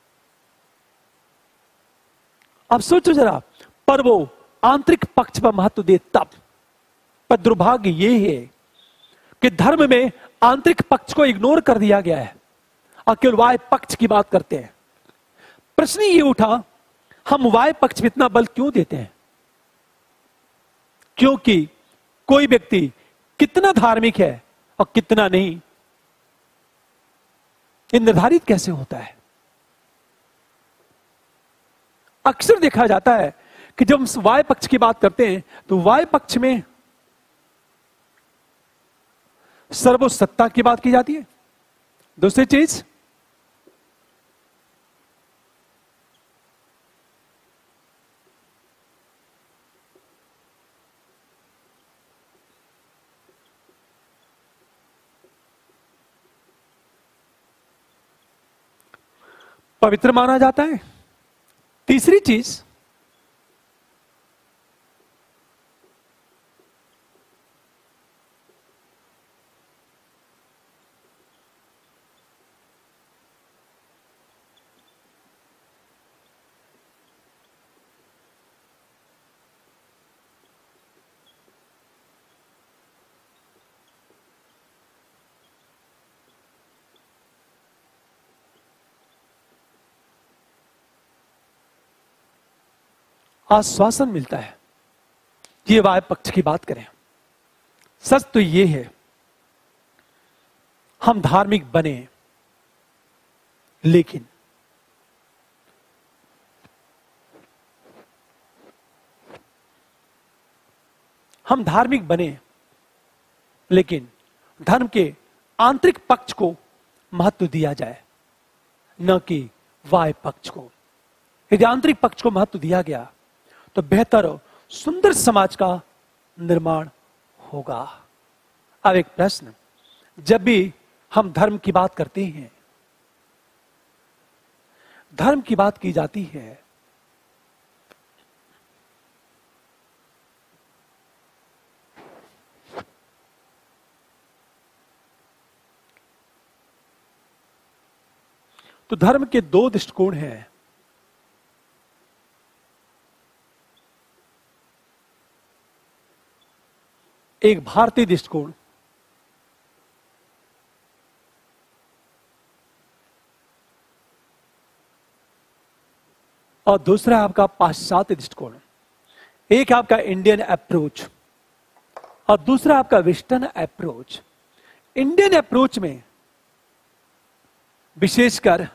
अब सोचो जरा, पर वो आंतरिक पक्ष पर महत्व दे तब। पर दुर्भाग्य ये है कि धर्म में आंतरिक पक्ष को इग्नोर कर दिया गया है और केवल वाय पक्ष की बात करते हैं। प्रश्न ये उठा, हम वाय पक्ष में इतना बल क्यों देते हैं? क्योंकि कोई व्यक्ति कितना धार्मिक है और कितना नहीं, ये निर्धारित कैसे होता है? अक्सर देखा जाता है कि जब हम वाय पक्ष की बात करते हैं तो वाय पक्ष में सर्वोच्चता की बात की जाती है। दूसरी चीज, पवित्र माना जाता है। तीसरी चीज, आश्वासन मिलता है। ये वाय पक्ष की बात करें, सच तो ये है, हम धार्मिक बने, लेकिन हम धार्मिक बने लेकिन धर्म के आंतरिक पक्ष को महत्व दिया जाए, न कि वाय पक्ष को। यदि आंतरिक पक्ष को महत्व दिया गया तो बेहतर और सुंदर समाज का निर्माण होगा। अब एक प्रश्न, जब भी हम धर्म की बात करते हैं, धर्म की बात की जाती है, तो धर्म के दो दृष्टिकोण हैं। एक भारतीय दृष्टिकोण और दूसरा आपका पाश्चात्य दृष्टिकोण। एक आपका इंडियन अप्रोच और दूसरा आपका वेस्टर्न अप्रोच। इंडियन अप्रोच में विशेषकर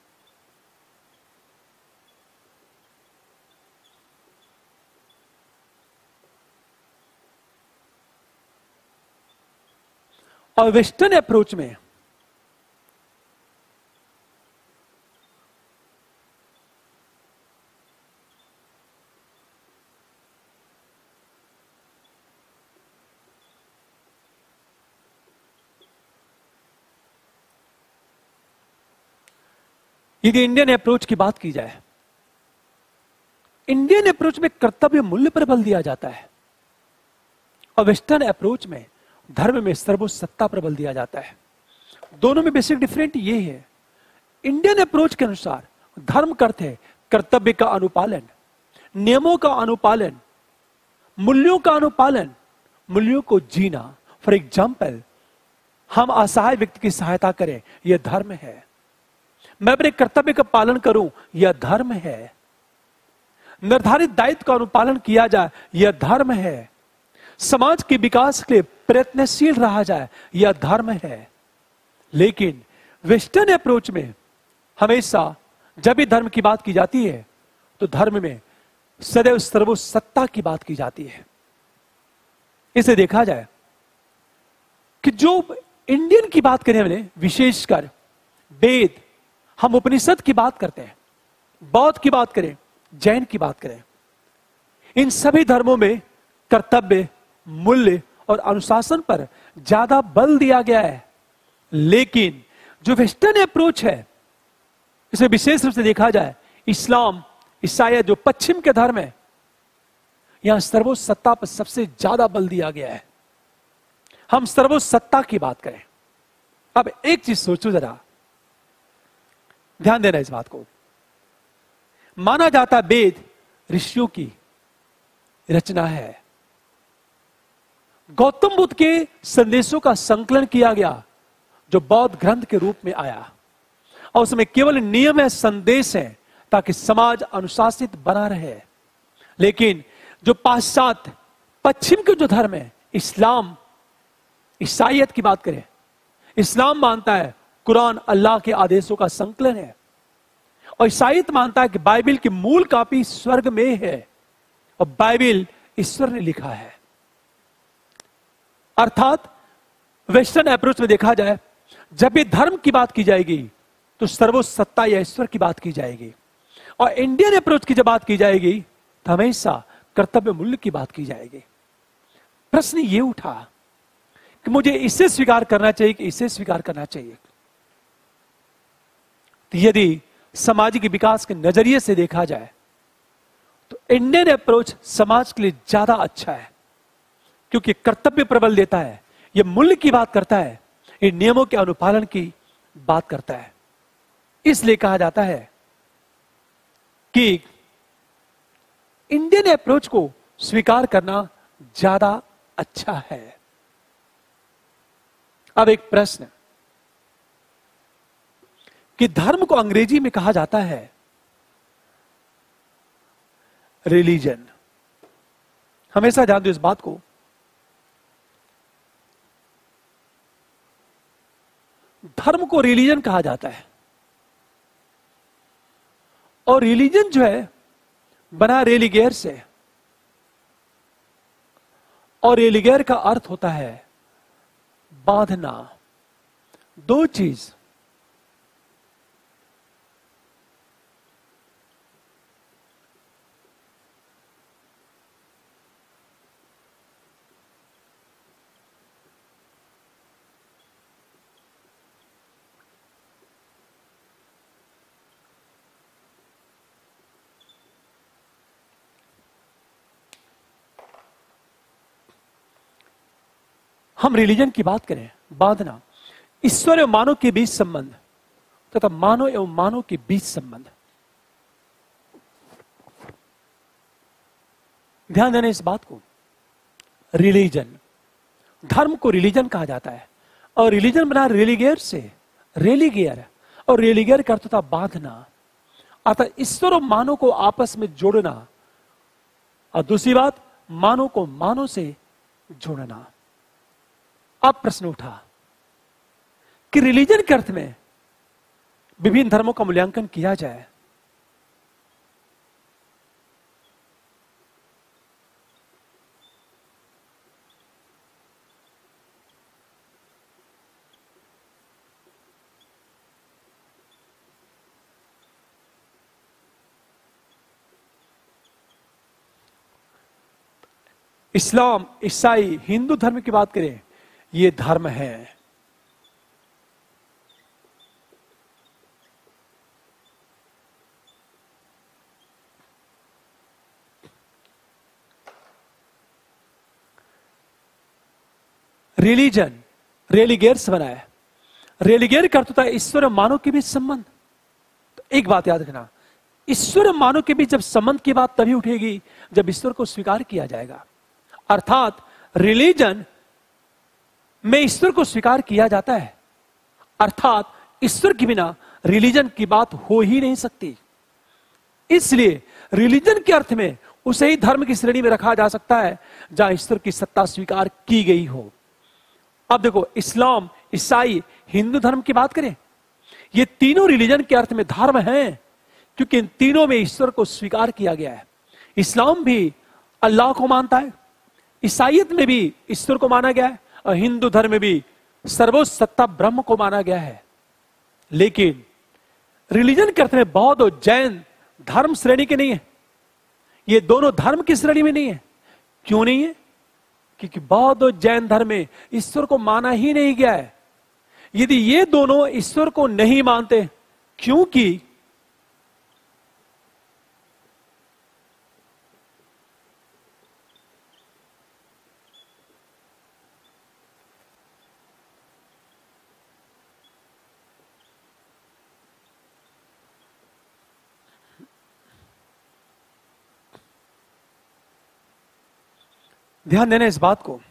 और वेस्टर्न अप्रोच में यदि इंडियन अप्रोच की बात की जाए, इंडियन अप्रोच में कर्तव्य मूल्य पर बल दिया जाता है और वेस्टर्न अप्रोच में धर्म में सर्वोच्च सत्ता पर बल दिया जाता है। दोनों में बेसिक डिफरेंट ये है, इंडियन अप्रोच के अनुसार धर्म का अर्थ है कर्तव्य का अनुपालन, नियमों का अनुपालन, मूल्यों का अनुपालन, मूल्यों को जीना। फॉर एग्जाम्पल, हम असहाय व्यक्ति की सहायता करें, यह धर्म है। मैं अपने कर्तव्य का पालन करूं, यह धर्म है। निर्धारित दायित्व का अनुपालन किया जाए, यह धर्म है। समाज के विकास के लिए प्रयत्नशील रहा जाए, यह धर्म है। लेकिन वेस्टर्न अप्रोच में हमेशा जब भी धर्म की बात की जाती है तो धर्म में सदैव सर्वोसत्ता की बात की जाती है। इसे देखा जाए कि जो इंडियन की बात करें, हमने विशेषकर वेद, हम उपनिषद की बात करते हैं, बौद्ध की बात करें, जैन की बात करें, इन सभी धर्मों में कर्तव्य, मूल्य और अनुशासन पर ज्यादा बल दिया गया है। लेकिन जो वेस्टर्न अप्रोच है, इसे विशेष रूप से देखा जाए, इस्लाम, ईसाई, जो पश्चिम के धर्म है, यहां सर्वोसत्ता पर सबसे ज्यादा बल दिया गया है। हम सर्वोसत्ता की बात करें। अब एक चीज सोचो जरा, ध्यान देना इस बात को। माना जाता वेद ऋषियों की रचना है। गौतम बुद्ध के संदेशों का संकलन किया गया जो बौद्ध ग्रंथ के रूप में आया, और उसमें केवल नियम है, संदेश है, ताकि समाज अनुशासित बना रहे। लेकिन जो पाश्चात्य पश्चिम के जो धर्म है, इस्लाम, ईसाईयत की बात करें, इस्लाम मानता है कुरान अल्लाह के आदेशों का संकलन है, और ईसाईयत मानता है कि बाइबिल की मूल कॉपी स्वर्ग में है और बाइबिल ईश्वर ने लिखा है। अर्थात वेस्टर्न अप्रोच में देखा जाए, जब भी धर्म की बात की जाएगी तो सर्वोसत्ता या ईश्वर की बात की जाएगी, और इंडियन अप्रोच की जब बात की जाएगी तो हमेशा कर्तव्य मूल्य की बात की जाएगी। प्रश्न ये उठा कि मुझे इसे स्वीकार करना चाहिए कि इसे स्वीकार करना चाहिए। तो यदि सामाजिक विकास के नजरिए से देखा जाए तो इंडियन अप्रोच समाज के लिए ज्यादा अच्छा है, क्योंकि कर्तव्य प्रबल देता है, यह मूल्य की बात करता है, ये नियमों के अनुपालन की बात करता है। इसलिए कहा जाता है कि इंडियन अप्रोच को स्वीकार करना ज्यादा अच्छा है। अब एक प्रश्न कि धर्म को अंग्रेजी में कहा जाता है रिलीजन। हमेशा ध्यान दो इस बात को। धर्म को रिलीजन कहा जाता है, और रिलीजन जो है बना रेलिगेयर से, और रेलिगेयर का अर्थ होता है बांधना। दो चीज, हम रिलीजन की बात करें, बांधना, ईश्वर एवं मानव के बीच संबंध तथा तो मानव एवं मानव के बीच संबंध। ध्यान देना इस बात को। रिलीजन, धर्म को रिलीजन कहा जाता है, और रिलीजन बना रेलिगेयर से, रेलिगेयर, और रेलिगेयर का अर्थ होता बांधना, अर्थात ईश्वर और मानव को आपस में जोड़ना, और दूसरी बात मानव को मानव से जोड़ना। अब प्रश्न उठा कि रिलीजन के अर्थ में विभिन्न धर्मों का मूल्यांकन किया जाए। इस्लाम, ईसाई, हिंदू धर्म की बात करें, ये धर्म है। रिलीजन रेलिगेयर से बना है। रेलिगेयर का अर्थ होता है ईश्वर और मानव के बीच संबंध। तो एक बात याद रखना, ईश्वर और मानव के बीच जब संबंध की बात तभी उठेगी जब ईश्वर को स्वीकार किया जाएगा। अर्थात रिलीजन में ईश्वर को स्वीकार किया जाता है, अर्थात ईश्वर के बिना रिलीजन की बात हो ही नहीं सकती। इसलिए रिलीजन के अर्थ में उसे ही धर्म की श्रेणी में रखा जा सकता है जहां ईश्वर की सत्ता स्वीकार की गई हो। अब देखो, इस्लाम, ईसाई, हिंदू धर्म की बात करें, ये तीनों रिलीजन के अर्थ में धर्म हैं, क्योंकि इन तीनों में ईश्वर को स्वीकार किया गया है। इस्लाम भी अल्लाह को मानता है, ईसाइयत में भी ईश्वर को माना गया है, और हिंदू धर्म में भी सर्वोच्च सत्ता ब्रह्म को माना गया है। लेकिन रिलीजन के अर्थ में बौद्ध और जैन धर्म श्रेणी के नहीं है, ये दोनों धर्म की श्रेणी में नहीं है। क्यों नहीं है? क्योंकि बौद्ध और जैन धर्म में ईश्वर को माना ही नहीं गया है। यदि ये दोनों ईश्वर को नहीं मानते, क्योंकि ध्यान देना इस बात को,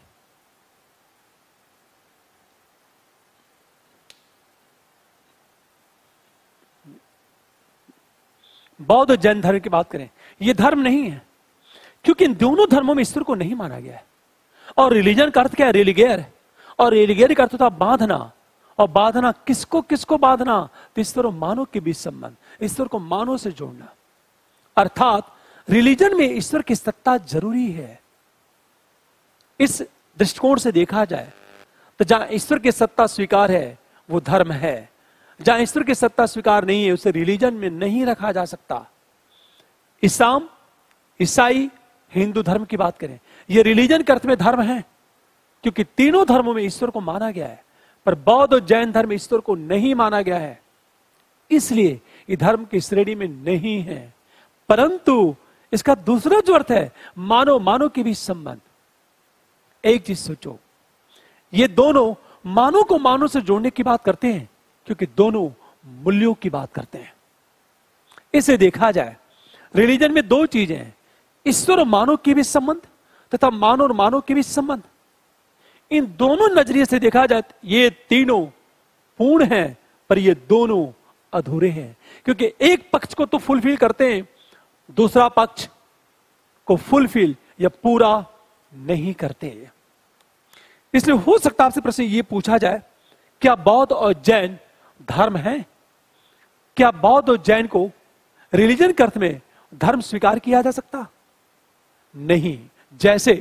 बौद्ध और जैन धर्म की बात करें, यह धर्म नहीं है, क्योंकि इन दोनों धर्मों में ईश्वर को नहीं माना गया है। और रिलीजन का अर्थ क्या है? रिलीगियर। और रिलीगियर का अर्थ होता है बांधना, और बांधना किसको किसको बांधना? तो ईश्वर और मानव के बीच संबंध, ईश्वर को मानव से जोड़ना। अर्थात रिलीजन में ईश्वर की सत्ता जरूरी है। इस दृष्टिकोण से देखा जाए तो जहां ईश्वर की सत्ता स्वीकार है वो धर्म है, जहां ईश्वर की सत्ता स्वीकार नहीं है उसे रिलीजन में नहीं रखा जा सकता। इस्लाम, ईसाई, हिंदू धर्म की बात करें, ये रिलीजन के अर्थ में धर्म है, क्योंकि तीनों धर्मों में ईश्वर को माना गया है। पर बौद्ध और जैन धर्म ईश्वर को नहीं माना गया है, इसलिए ये धर्म की श्रेणी में नहीं है। परंतु इसका दूसरा जो अर्थ है, मानव मानव के बीच संबंध। एक चीज सोचो, ये दोनों मानव को मानव से जोड़ने की बात करते हैं, क्योंकि दोनों मूल्यों की बात करते हैं। इसे देखा जाए, रिलीजन में दो चीजें हैं, ईश्वर और मानव के बीच संबंध तथा मानव और मानव के बीच संबंध। इन दोनों नजरिए से देखा जाए ये तीनों पूर्ण हैं, पर ये दोनों अधूरे हैं, क्योंकि एक पक्ष को तो फुलफिल करते हैं, दूसरा पक्ष को फुलफिल या पूरा नहीं करते। इसलिए हो सकता है आपसे प्रश्न ये पूछा जाए, क्या बौद्ध और जैन धर्म है? क्या बौद्ध और जैन को रिलीजन के अर्थ में धर्म स्वीकार किया जा सकता? नहीं। जैसे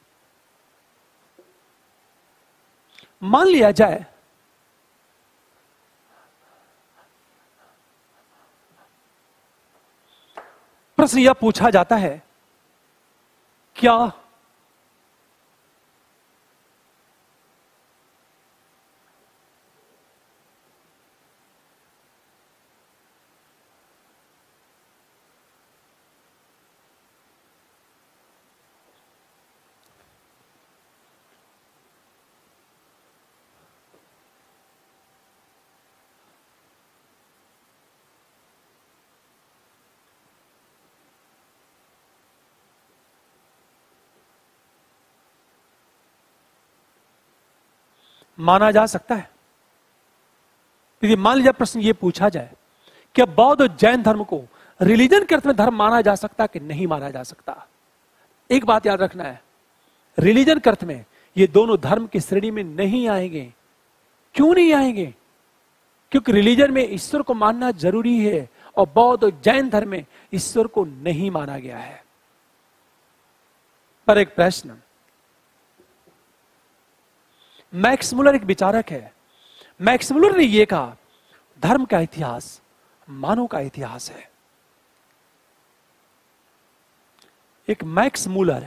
मान लिया जाए प्रश्न यह पूछा जाता है, क्या माना जा सकता है? यदि मान लीजिए प्रश्न ये पूछा जाए, क्या बौद्ध और जैन धर्म को रिलीजन के अर्थ में धर्म माना जा सकता कि नहीं माना जा सकता? एक बात याद रखना है, रिलीजन के अर्थ में ये दोनों धर्म की श्रेणी में नहीं आएंगे। क्यों नहीं आएंगे? क्योंकि रिलीजन में ईश्वर को मानना जरूरी है, और बौद्ध और जैन धर्म में ईश्वर को नहीं माना गया है। पर एक प्रश्न, मैक्स मुलर एक विचारक है, मैक्स मुलर ने यह कहा, धर्म का इतिहास मानव का इतिहास है। एक मैक्स मुलर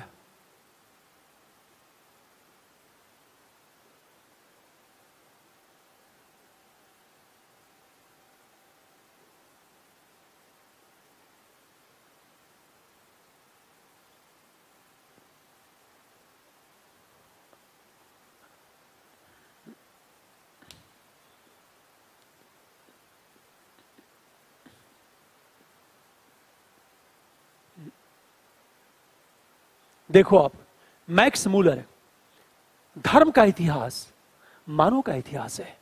देखो आप, मैक्स मुलर धर्म का इतिहास मानव का इतिहास है।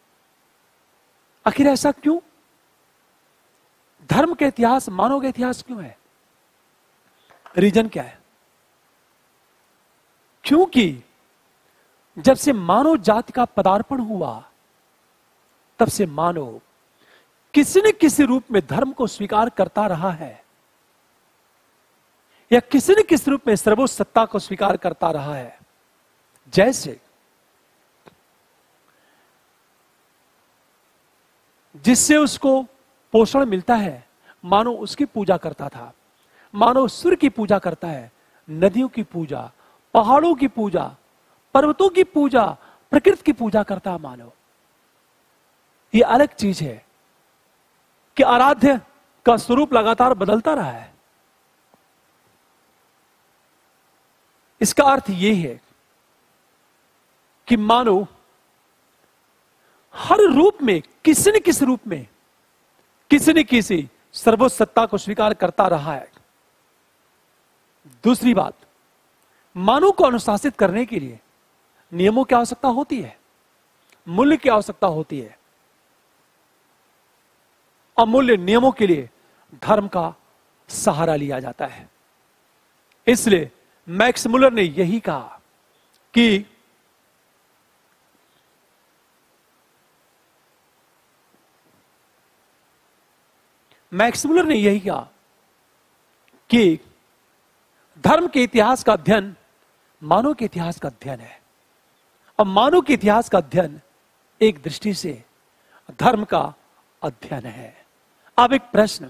आखिर ऐसा क्यों? धर्म का इतिहास मानव का इतिहास क्यों है? रीजन क्या है? क्योंकि जब से मानव जाति का पदार्पण हुआ तब से मानव किसी न किसी रूप में धर्म को स्वीकार करता रहा है, या किसी न किसी रूप में सर्वोच्च सत्ता को स्वीकार करता रहा है। जैसे जिससे उसको पोषण मिलता है, मानव उसकी पूजा करता था। मानव सूर्य की पूजा करता है, नदियों की पूजा, पहाड़ों की पूजा, पर्वतों की पूजा, प्रकृति की पूजा करता है मानव। यह अलग चीज है कि आराध्य का स्वरूप लगातार बदलता रहा है। इसका अर्थ यह है कि मानव हर रूप में, किसी न किसी रूप में, किसी न किसी सर्वोच्च सत्ता को स्वीकार करता रहा है। दूसरी बात, मानव को अनुशासित करने के लिए नियमों की आवश्यकता होती है, मूल्य की आवश्यकता होती है। अमूल्य नियमों के लिए धर्म का सहारा लिया जाता है। इसलिए मैक्स मुलर ने यही कहा कि मैक्स मुलर ने यही कहा कि धर्म के इतिहास का अध्ययन मानव के इतिहास का अध्ययन है, और मानव के इतिहास का अध्ययन एक दृष्टि से धर्म का अध्ययन है। अब एक प्रश्न,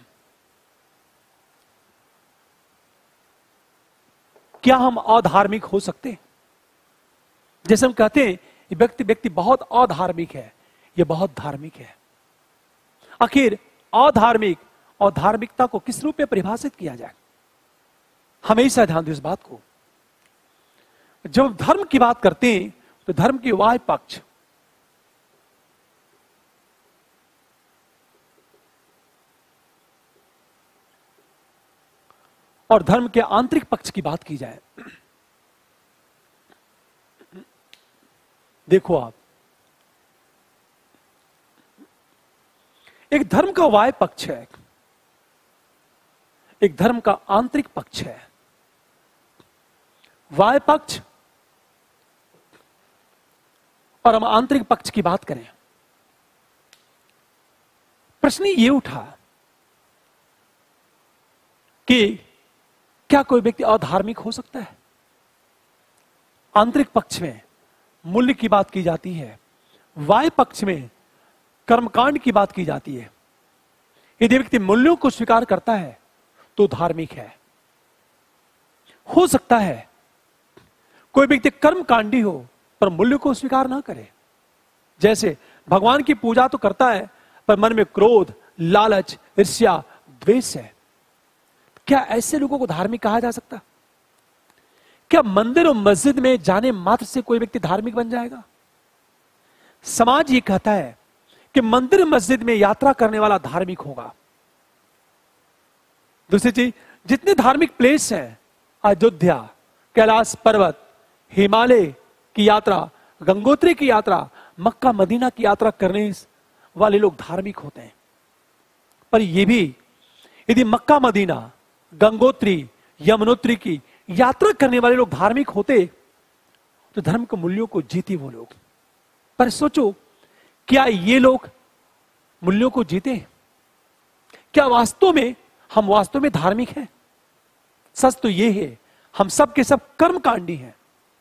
क्या हम अधार्मिक हो सकते हैं? जैसे हम कहते हैं ये व्यक्ति व्यक्ति बहुत अधार्मिक है, ये बहुत धार्मिक है। आखिर अधार्मिक और धार्मिकता को किस रूप में परिभाषित किया जाए? हमेशा ध्यान दो इस बात को। जब हम धर्म की बात करते हैं तो धर्म की बाह्य पक्ष और धर्म के आंतरिक पक्ष की बात की जाए, देखो आप, एक धर्म का बाह्य पक्ष है, एक धर्म का आंतरिक पक्ष है। बाह्य पक्ष और हम आंतरिक पक्ष की बात करें, प्रश्न ये उठा कि क्या कोई व्यक्ति अधार्मिक हो सकता है? आंतरिक पक्ष में मूल्य की बात की जाती है, बाह्य पक्ष में कर्मकांड की बात की जाती है। यदि व्यक्ति मूल्यों को स्वीकार करता है तो धार्मिक है। हो सकता है कोई व्यक्ति कर्मकांडी हो पर मूल्य को स्वीकार ना करे। जैसे भगवान की पूजा तो करता है पर मन में क्रोध, लालच, ईर्ष्या, द्वेष है। क्या ऐसे लोगों को धार्मिक कहा जा सकता? क्या मंदिर और मस्जिद में जाने मात्र से कोई व्यक्ति धार्मिक बन जाएगा? समाज ये कहता है कि मंदिर मस्जिद में यात्रा करने वाला धार्मिक होगा। दूसरी चीज, जितने धार्मिक प्लेस हैं, अयोध्या, कैलाश पर्वत, हिमालय की यात्रा, गंगोत्री की यात्रा, मक्का मदीना की यात्रा करने वाले लोग धार्मिक होते हैं। पर यह भी, यदि मक्का मदीना, गंगोत्री, यमुनोत्री की यात्रा करने वाले लोग धार्मिक होते तो धर्म के मूल्यों को जीते वो लोग। पर सोचो, क्या ये लोग मूल्यों को जीते? क्या वास्तव में हम वास्तव में धार्मिक हैं? सच तो यह है, हम सब के सब कर्मकांडी हैं।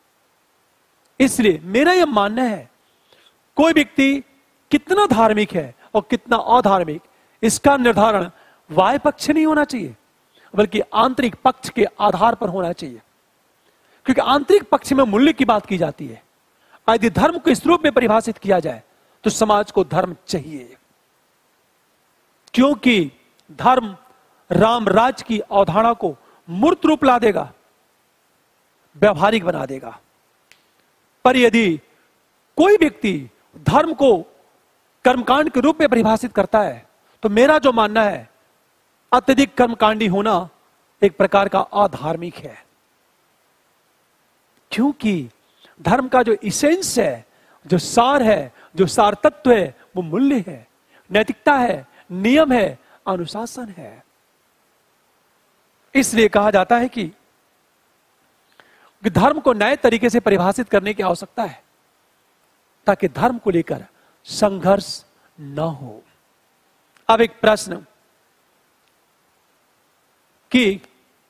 इसलिए मेरा यह मानना है, कोई व्यक्ति कितना धार्मिक है और कितना अधार्मिक, इसका निर्धारण बाह्य पक्ष नहीं होना चाहिए, बल्कि आंतरिक पक्ष के आधार पर होना चाहिए। क्योंकि आंतरिक पक्ष में मूल्य की बात की जाती है। यदि धर्म को इस रूप में परिभाषित किया जाए तो समाज को धर्म चाहिए, क्योंकि धर्म राम राज्य की अवधारणा को मूर्त रूप ला देगा, व्यवहारिक बना देगा। पर यदि कोई व्यक्ति धर्म को कर्मकांड के रूप में परिभाषित करता है तो मेरा जो मानना है, अत्यधिक कर्मकांडी होना एक प्रकार का अधार्मिक है। क्योंकि धर्म का जो इसेंस है, जो सार है, जो सार तत्व है, वो मूल्य है, नैतिकता है, नियम है, अनुशासन है। इसलिए कहा जाता है कि धर्म को नए तरीके से परिभाषित करने की आवश्यकता है, ताकि धर्म को लेकर संघर्ष न हो। अब एक प्रश्न कि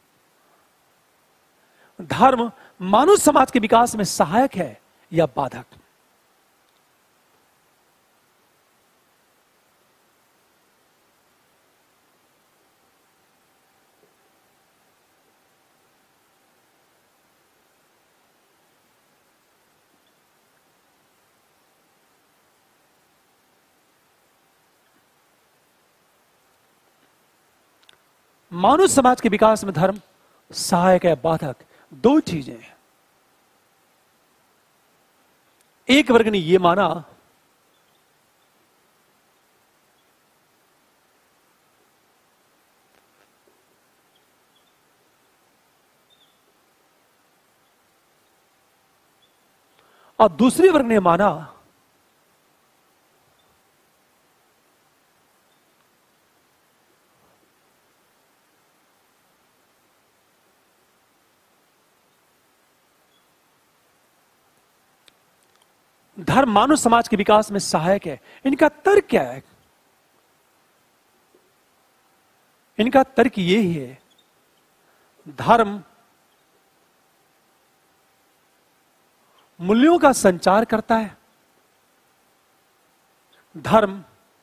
धर्म मानव समाज के विकास में सहायक है या बाधक? मानव समाज के विकास में धर्म सहायक है बाधक? दो चीजें हैं। एक वर्ग ने यह माना और दूसरे वर्ग ने माना धर्म मानव समाज के विकास में सहायक है। इनका तर्क क्या है? इनका तर्क यही है, धर्म मूल्यों का संचार करता है, धर्म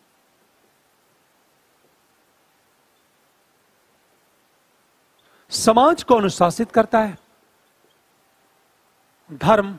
समाज को अनुशासित करता है, धर्म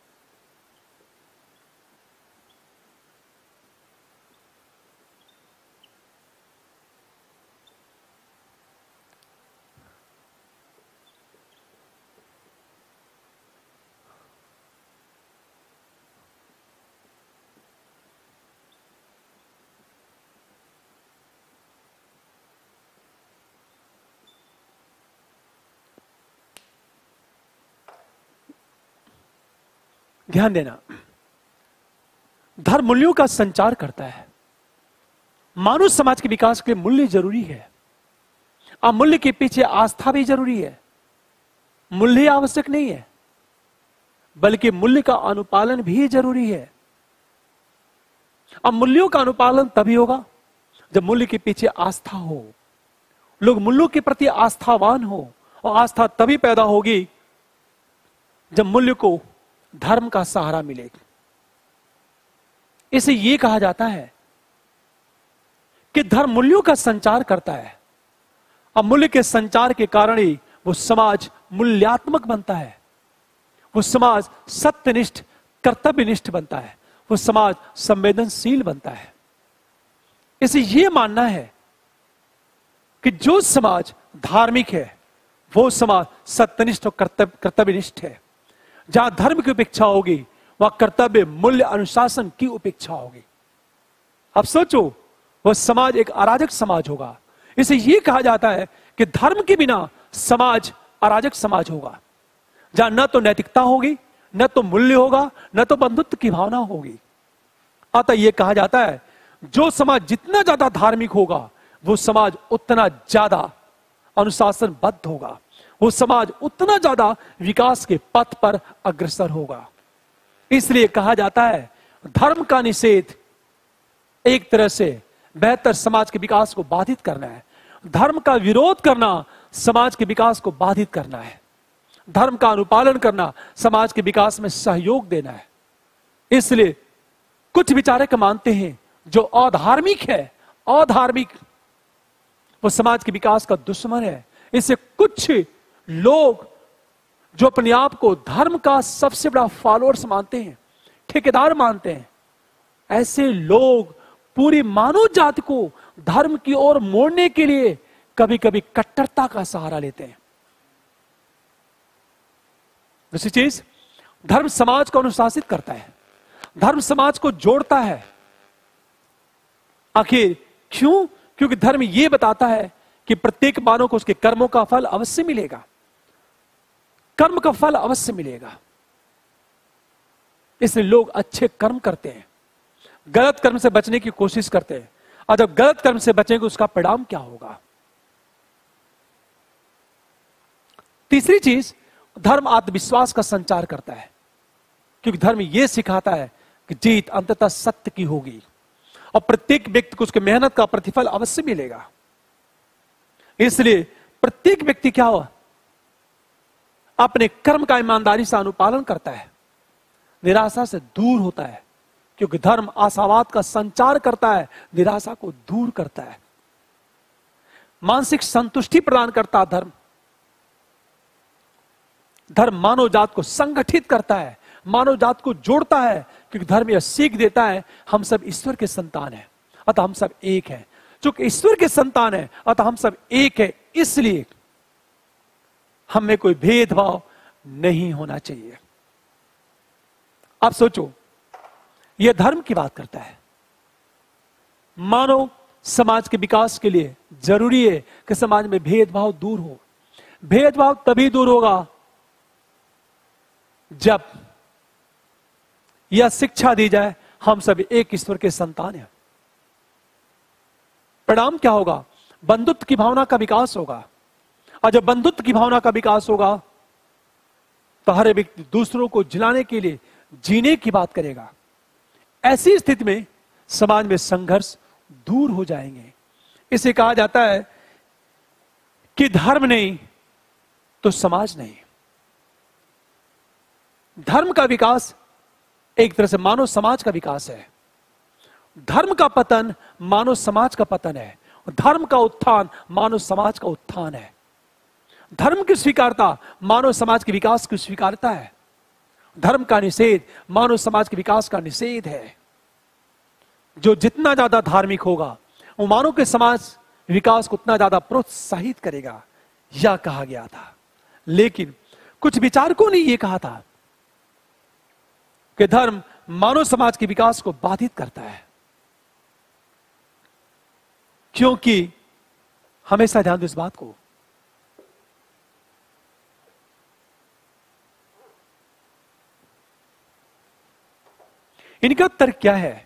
ध्यान देना, धर्म मूल्यों का संचार करता है। मानव समाज के विकास के लिए मूल्य जरूरी है, अब मूल्य के पीछे आस्था भी जरूरी है। मूल्य आवश्यक नहीं है, बल्कि मूल्य का अनुपालन भी जरूरी है। अब मूल्यों का अनुपालन तभी होगा जब मूल्य के पीछे आस्था हो, लोग मूल्यों के प्रति आस्थावान हो, और आस्था तभी पैदा होगी जब मूल्य को धर्म का सहारा मिलेगा। इसे यह कहा जाता है कि धर्म मूल्यों का संचार करता है, अब मूल्य के संचार के कारण ही वो समाज मूल्यात्मक बनता है, वो समाज सत्यनिष्ठ कर्तव्यनिष्ठ बनता है, वो समाज संवेदनशील बनता है। इसे यह मानना है कि जो समाज धार्मिक है वो समाज सत्यनिष्ठ और कर्तव्य कर्तव्यनिष्ठ है। जहां धर्म की उपेक्षा होगी वहां कर्तव्य मूल्य अनुशासन की उपेक्षा होगी। अब सोचो, वह समाज एक अराजक समाज होगा। इसे यह कहा जाता है कि धर्म के बिना समाज अराजक समाज होगा, जहां न तो नैतिकता होगी, न तो मूल्य होगा, न तो बंधुत्व की भावना होगी। अतः यह कहा जाता है जो समाज जितना ज्यादा धार्मिक होगा वो समाज उतना ज्यादा अनुशासनबद्ध होगा, वो समाज उतना ज्यादा विकास के पथ पर अग्रसर होगा। इसलिए कहा जाता है धर्म का निषेध एक तरह से बेहतर समाज के विकास को बाधित करना है, धर्म का विरोध करना समाज के विकास को बाधित करना है, धर्म का अनुपालन करना समाज के विकास में सहयोग देना है। इसलिए कुछ विचारक मानते हैं जो अधार्मिक है, अधार्मिक वो समाज के विकास का दुश्मन है। इससे कुछ लोग जो अपने आप को धर्म का सबसे बड़ा फॉलोअर्स मानते हैं, ठेकेदार मानते हैं, ऐसे लोग पूरी मानव जाति को धर्म की ओर मोड़ने के लिए कभी कभी कट्टरता का सहारा लेते हैं। दूसरी चीज, धर्म समाज को अनुशासित करता है, धर्म समाज को जोड़ता है। आखिर क्यों? क्योंकि धर्म यह बताता है कि प्रत्येक मानव को उसके कर्मों का फल अवश्य मिलेगा, कर्म का फल अवश्य मिलेगा। इसलिए लोग अच्छे कर्म करते हैं, गलत कर्म से बचने की कोशिश करते हैं, और जब गलत कर्म से बचेंगे उसका परिणाम क्या होगा। तीसरी चीज, धर्म आत्मविश्वास का संचार करता है, क्योंकि धर्म यह सिखाता है कि जीत अंततः सत्य की होगी और प्रत्येक व्यक्ति को उसकी मेहनत का प्रतिफल अवश्य मिलेगा। इसलिए प्रत्येक व्यक्ति क्या हुआ, अपने कर्म का ईमानदारी से अनुपालन करता है, निराशा से दूर होता है, क्योंकि धर्म आशावाद का संचार करता है, निराशा को दूर करता है, मानसिक संतुष्टि प्रदान करता है। धर्म धर्म मानव जात को संगठित करता है, मानव जात को जोड़ता है, क्योंकि धर्म यह सीख देता है हम सब ईश्वर के संतान हैं, अतः हम सब एक हैं। चूंकि ईश्वर के संतान हैं अतः हम सब एक है, इसलिए हम में कोई भेदभाव नहीं होना चाहिए। आप सोचो, यह धर्म की बात करता है। मानव समाज के विकास के लिए जरूरी है कि समाज में भेदभाव दूर हो। भेदभाव तभी दूर होगा जब यह शिक्षा दी जाए हम सब एक ईश्वर के संतान हैं। परिणाम क्या होगा, बंधुत्व की भावना का विकास होगा, और जब बंधुत्व की भावना का विकास होगा तो हर व्यक्ति दूसरों को जिलाने के लिए जीने की बात करेगा। ऐसी स्थिति में समाज में संघर्ष दूर हो जाएंगे। इसे कहा जाता है कि धर्म नहीं तो समाज नहीं। धर्म का विकास एक तरह से मानव समाज का विकास है, धर्म का पतन मानव समाज का पतन है, धर्म का उत्थान मानव समाज का उत्थान है। धर्म की स्वीकारता मानव समाज के विकास की स्वीकारता है, धर्म का निषेध मानव समाज के विकास का निषेध है। जो जितना ज्यादा धार्मिक होगा वो मानव के समाज विकास को उतना ज्यादा प्रोत्साहित करेगा, यह कहा गया था। लेकिन कुछ विचारकों ने यह कहा था कि धर्म मानव समाज के विकास को बाधित करता है, क्योंकि हमेशा ध्यान दो इस बात को, इनका तर्क क्या है,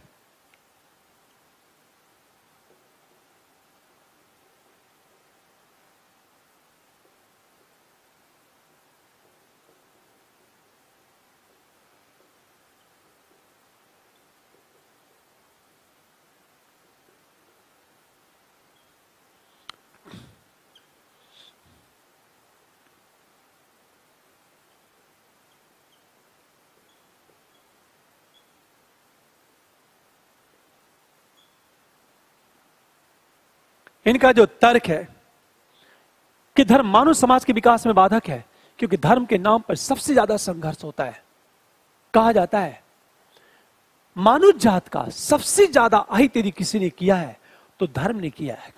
इनका जो तर्क है कि धर्म मानव समाज के विकास में बाधक है, क्योंकि धर्म के नाम पर सबसे ज्यादा संघर्ष होता है। कहा जाता है मानव जात का सबसे ज्यादा अहित यदि किसी ने किया है तो धर्म ने किया है।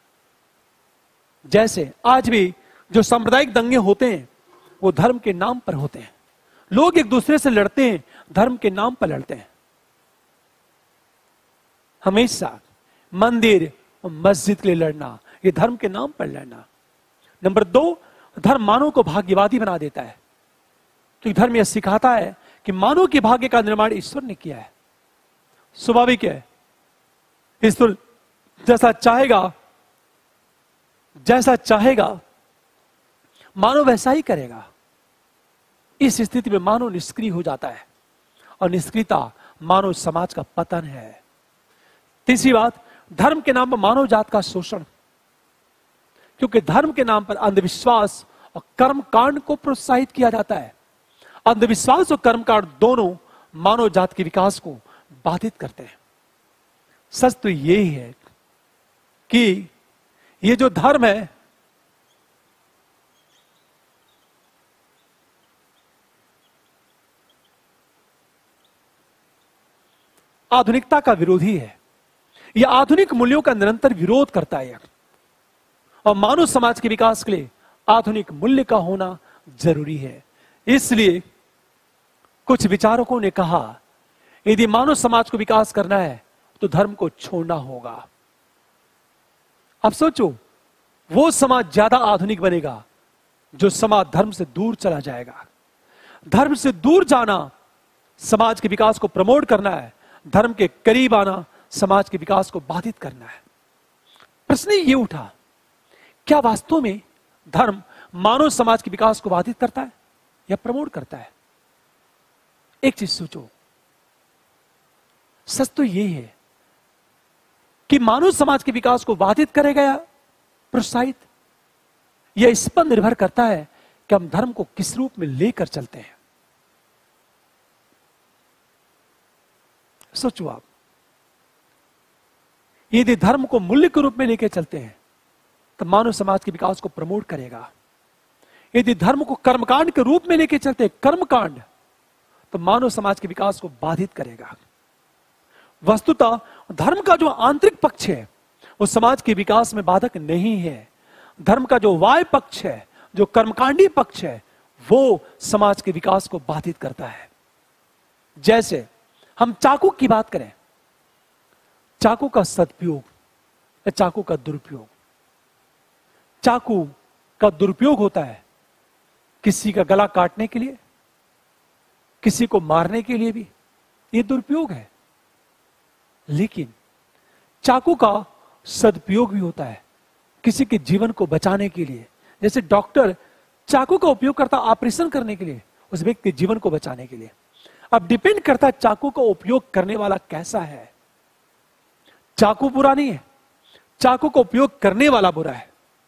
जैसे आज भी जो सांप्रदायिक दंगे होते हैं वो धर्म के नाम पर होते हैं, लोग एक दूसरे से लड़ते हैं, धर्म के नाम पर लड़ते हैं। हमेशा मंदिर और मस्जिद के लिए लड़ना, ये धर्म के नाम पर लड़ना। नंबर दो, धर्म मानव को भाग्यवादी बना देता है, क्योंकि धर्म यह सिखाता है कि मानव के भाग्य का निर्माण ईश्वर ने किया है। स्वाभाविक है, ईश्वर जैसा चाहेगा जैसा चाहेगा मानव वैसा ही करेगा। इस स्थिति में मानव निष्क्रिय हो जाता है, और निष्क्रियता मानव समाज का पतन है। तीसरी बात, धर्म के नाम पर मानव जात का शोषण, क्योंकि धर्म के नाम पर अंधविश्वास और कर्मकांड को प्रोत्साहित किया जाता है। अंधविश्वास और कर्मकांड दोनों मानव जात के विकास को बाधित करते हैं। सच तो यही है कि ये जो धर्म है आधुनिकता का विरोधी है, यह आधुनिक मूल्यों का निरंतर विरोध करता है, और मानव समाज के विकास के लिए आधुनिक मूल्य का होना जरूरी है। इसलिए कुछ विचारकों ने कहा यदि मानव समाज को विकास करना है तो धर्म को छोड़ना होगा। अब सोचो, वो समाज ज्यादा आधुनिक बनेगा जो समाज धर्म से दूर चला जाएगा। धर्म से दूर जाना समाज के विकास को प्रमोट करना है, धर्म के करीब आना समाज के विकास को बाधित करना है। प्रश्न ये उठा, क्या वास्तव में धर्म मानव समाज के विकास को बाधित करता है या प्रमोट करता है? एक चीज सोचो, सच तो यही है कि मानव समाज के विकास को बाधित करेगा या प्रोत्साहित? यह इस पर निर्भर करता है कि हम धर्म को किस रूप में लेकर चलते हैं। सोचो आप, यदि धर्म को मूल्य के रूप में लेकर चलते हैं तो मानव समाज के विकास को प्रमोट करेगा। यदि धर्म को कर्मकांड के रूप में लेकर चलते हैं, कर्मकांड, तो मानव समाज के विकास को बाधित करेगा। वस्तुतः धर्म का जो आंतरिक पक्ष है वो समाज के विकास में बाधक नहीं है। धर्म का जो वाय पक्ष है, जो कर्मकांडी पक्ष है, वो समाज के विकास को बाधित करता है। जैसे हम चाकू की बात करें, चाकू का सदुपयोग या चाकू का दुरुपयोग। चाकू का दुरुपयोग होता है किसी का गला काटने के लिए, किसी को मारने के लिए भी, ये दुरुपयोग है। लेकिन चाकू का सदुपयोग भी होता है किसी के जीवन को बचाने के लिए। जैसे डॉक्टर चाकू का उपयोग करता ऑपरेशन करने के लिए, उस व्यक्ति के जीवन को बचाने के लिए। अब डिपेंड करता है चाकू का उपयोग करने वाला कैसा है। चाकू बुरा नहीं है, चाकू का उपयोग करने वाला बुरा है।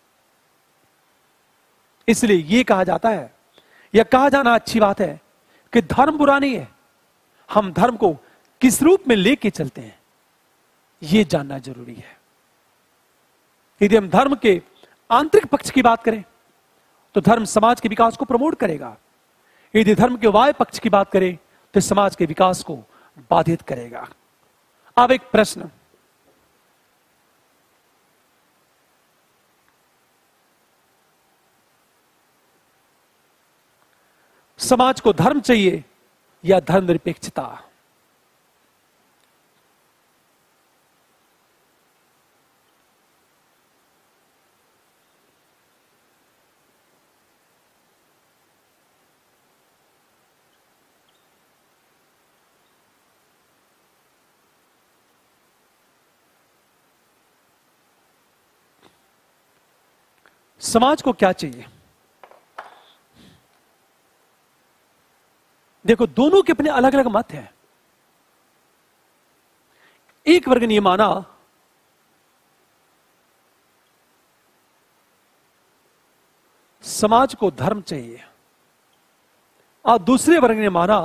इसलिए यह कहा जाता है, यह कहा जाना अच्छी बात है कि धर्म बुरा नहीं है, हम धर्म को किस रूप में लेके चलते हैं यह जानना जरूरी है। यदि हम धर्म के आंतरिक पक्ष की बात करें तो धर्म समाज के विकास को प्रमोट करेगा। यदि धर्म के वाय पक्ष की बात करें तो समाज के विकास को बाधित करेगा। अब एक प्रश्न, समाज को धर्म चाहिए या धर्मनिरपेक्षता? समाज को क्या चाहिए? देखो, दोनों के अपने अलग अलग मत हैं। एक वर्ग ने यह माना समाज को धर्म चाहिए और दूसरे वर्ग ने माना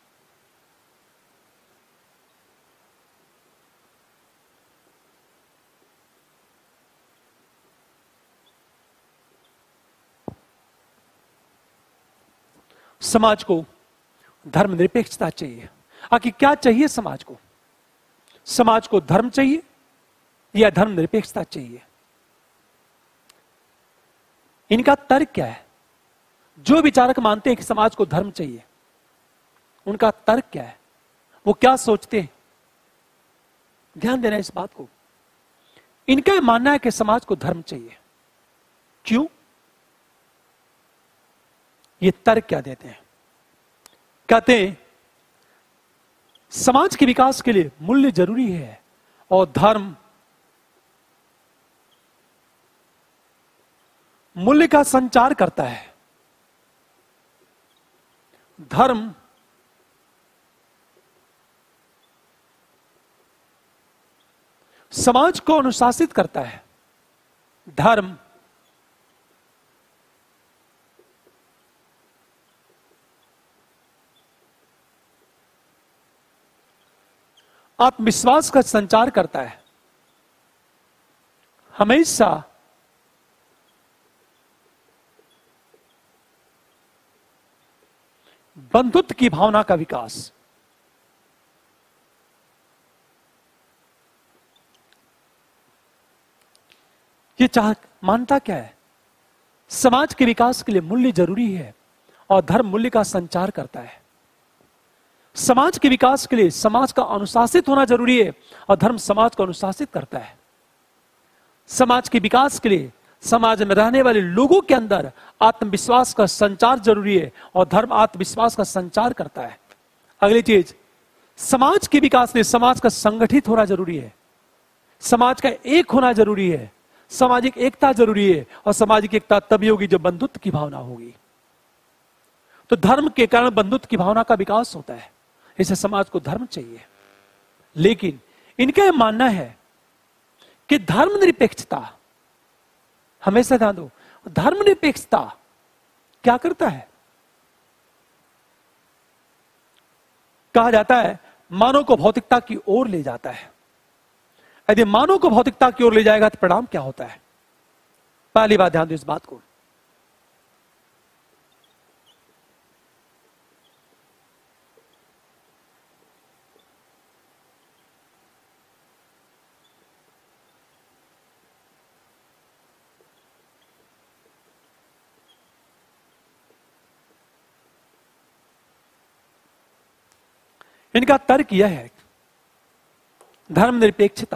समाज को धर्मनिरपेक्षता चाहिए। आखिर क्या चाहिए समाज को? समाज को धर्म चाहिए या धर्मनिरपेक्षता चाहिए? इनका तर्क क्या है? जो विचारक मानते हैं कि समाज को धर्म चाहिए, उनका तर्क क्या है? वो क्या सोचते हैं? ध्यान देना इस बात को। इनका मानना है कि समाज को धर्म चाहिए। क्यों? ये तर्क क्या देते हैं? कहते हैं समाज के विकास के लिए मूल्य जरूरी है और धर्म मूल्य का संचार करता है। धर्म समाज को अनुशासित करता है। धर्म आत्मविश्वास का संचार करता है। हमेशा बंधुत्व की भावना का विकास। ये चाह मानता क्या है? समाज के विकास के लिए मूल्य जरूरी है और धर्म मूल्य का संचार करता है। समाज के विकास के लिए समाज का अनुशासित होना जरूरी है और धर्म समाज को अनुशासित करता है। समाज के विकास के लिए समाज में रहने वाले लोगों के अंदर आत्मविश्वास का संचार जरूरी है और धर्म आत्मविश्वास का संचार करता है। अगली चीज, समाज के विकास में समाज का संगठित होना जरूरी है, समाज का एक होना जरूरी है, सामाजिक एकता जरूरी है, और सामाजिक एकता तभी होगी जब बंधुत्व की भावना होगी। तो धर्म के कारण बंधुत्व की भावना का विकास होता है, इसे समाज को धर्म चाहिए। लेकिन इनका यह मानना है कि धर्मनिरपेक्षता, हमेशा ध्यान दो, धर्मनिरपेक्षता क्या करता है? कहा जाता है मानव को भौतिकता की ओर ले जाता है। यदि मानव को भौतिकता की ओर ले जाएगा तो परिणाम क्या होता है? पहली बात ध्यान दो इस बात को, इनका तर्क यह है, धर्मनिरपेक्षता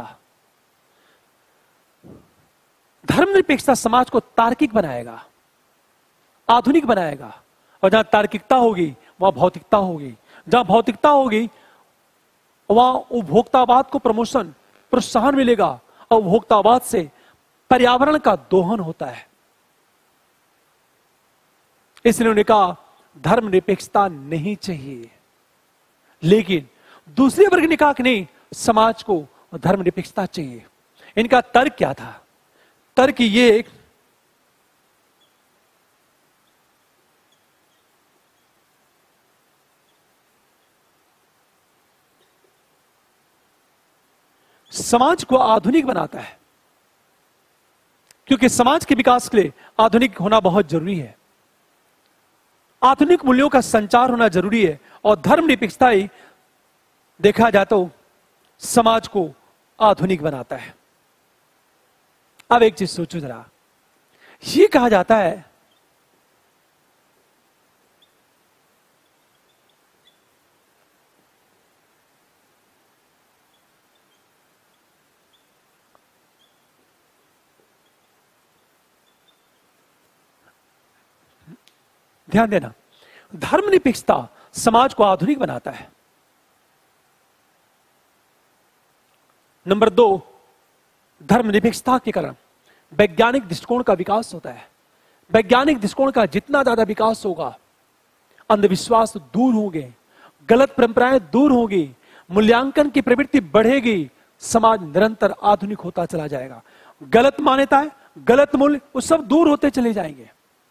धर्मनिरपेक्षता समाज को तार्किक बनाएगा, आधुनिक बनाएगा, और जहां तार्किकता होगी वहां भौतिकता होगी, जहां भौतिकता होगी वहां उपभोक्तावाद को प्रमोशन, प्रोत्साहन मिलेगा, और उपभोक्तावाद से पर्यावरण का दोहन होता है। इसलिए उन्होंने कहा धर्मनिरपेक्षता नहीं चाहिए। लेकिन दूसरे वर्ग ने कहा कि नहीं, समाज को धर्मनिरपेक्षता चाहिए। इनका तर्क क्या था? तर्क ये, समाज को आधुनिक बनाता है, क्योंकि समाज के विकास के लिए आधुनिक होना बहुत जरूरी है, आधुनिक मूल्यों का संचार होना जरूरी है, और धर्मनिरपेक्षता ही देखा जाए तो समाज को आधुनिक बनाता है। अब एक चीज सोचो जरा, ये कहा जाता है ध्यान देना, धर्मनिरपेक्षता समाज को आधुनिक बनाता है। नंबर दो, धर्मनिरपेक्षता के कारण वैज्ञानिक दृष्टिकोण का विकास होता है। वैज्ञानिक दृष्टिकोण का जितना ज्यादा विकास होगा, अंधविश्वास दूर होंगे, गलत परंपराएं दूर होंगी, मूल्यांकन की प्रवृत्ति बढ़ेगी, समाज निरंतर आधुनिक होता चला जाएगा। गलत मान्यताएं, गलत मूल्य, वो सब दूर होते चले जाएंगे।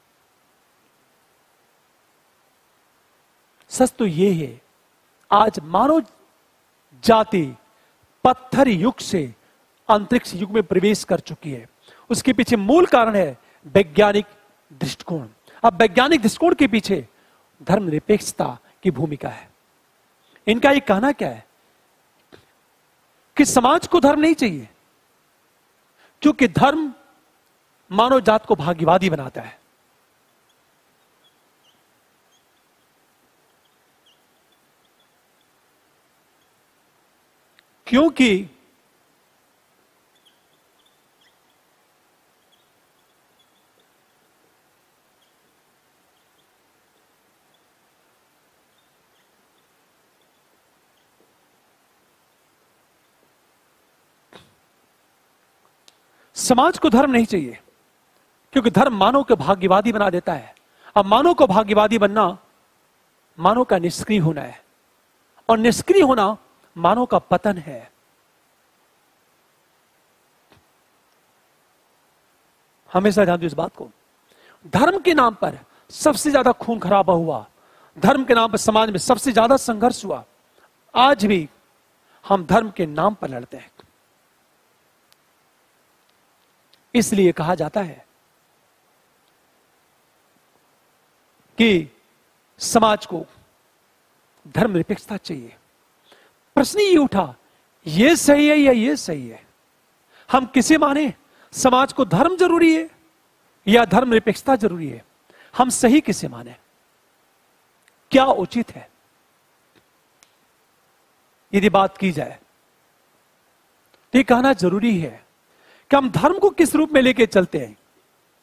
सच तो ये है, आज मानव जाति पत्थर युग से अंतरिक्ष युग में प्रवेश कर चुकी है। उसके पीछे मूल कारण है वैज्ञानिक दृष्टिकोण। अब वैज्ञानिक दृष्टिकोण के पीछे धर्मनिरपेक्षता की भूमिका है। इनका ये कहना क्या है कि समाज को धर्म नहीं चाहिए, क्योंकि धर्म मानव जात को भाग्यवादी बनाता है। क्योंकि समाज को धर्म नहीं चाहिए, क्योंकि धर्म मानव को भाग्यवादी बना देता है। अब मानव को भाग्यवादी बनना मानव का निष्क्रिय होना है, और निष्क्रिय होना मानव का पतन है। हमेशा ध्यान दो इस बात को, धर्म के नाम पर सबसे ज्यादा खून खराबा हुआ, धर्म के नाम पर समाज में सबसे ज्यादा संघर्ष हुआ। आज भी हम धर्म के नाम पर लड़ते हैं। इसलिए कहा जाता है कि समाज को धर्मनिरपेक्षता चाहिए। प्रश्न ये उठा, ये सही है या ये सही है? हम किसे माने? समाज को धर्म जरूरी है या धर्मनिरपेक्षता जरूरी है? हम सही किसे माने? क्या उचित है? यदि बात की जाए तो ये कहना जरूरी है कि हम धर्म को किस रूप में लेके चलते हैं।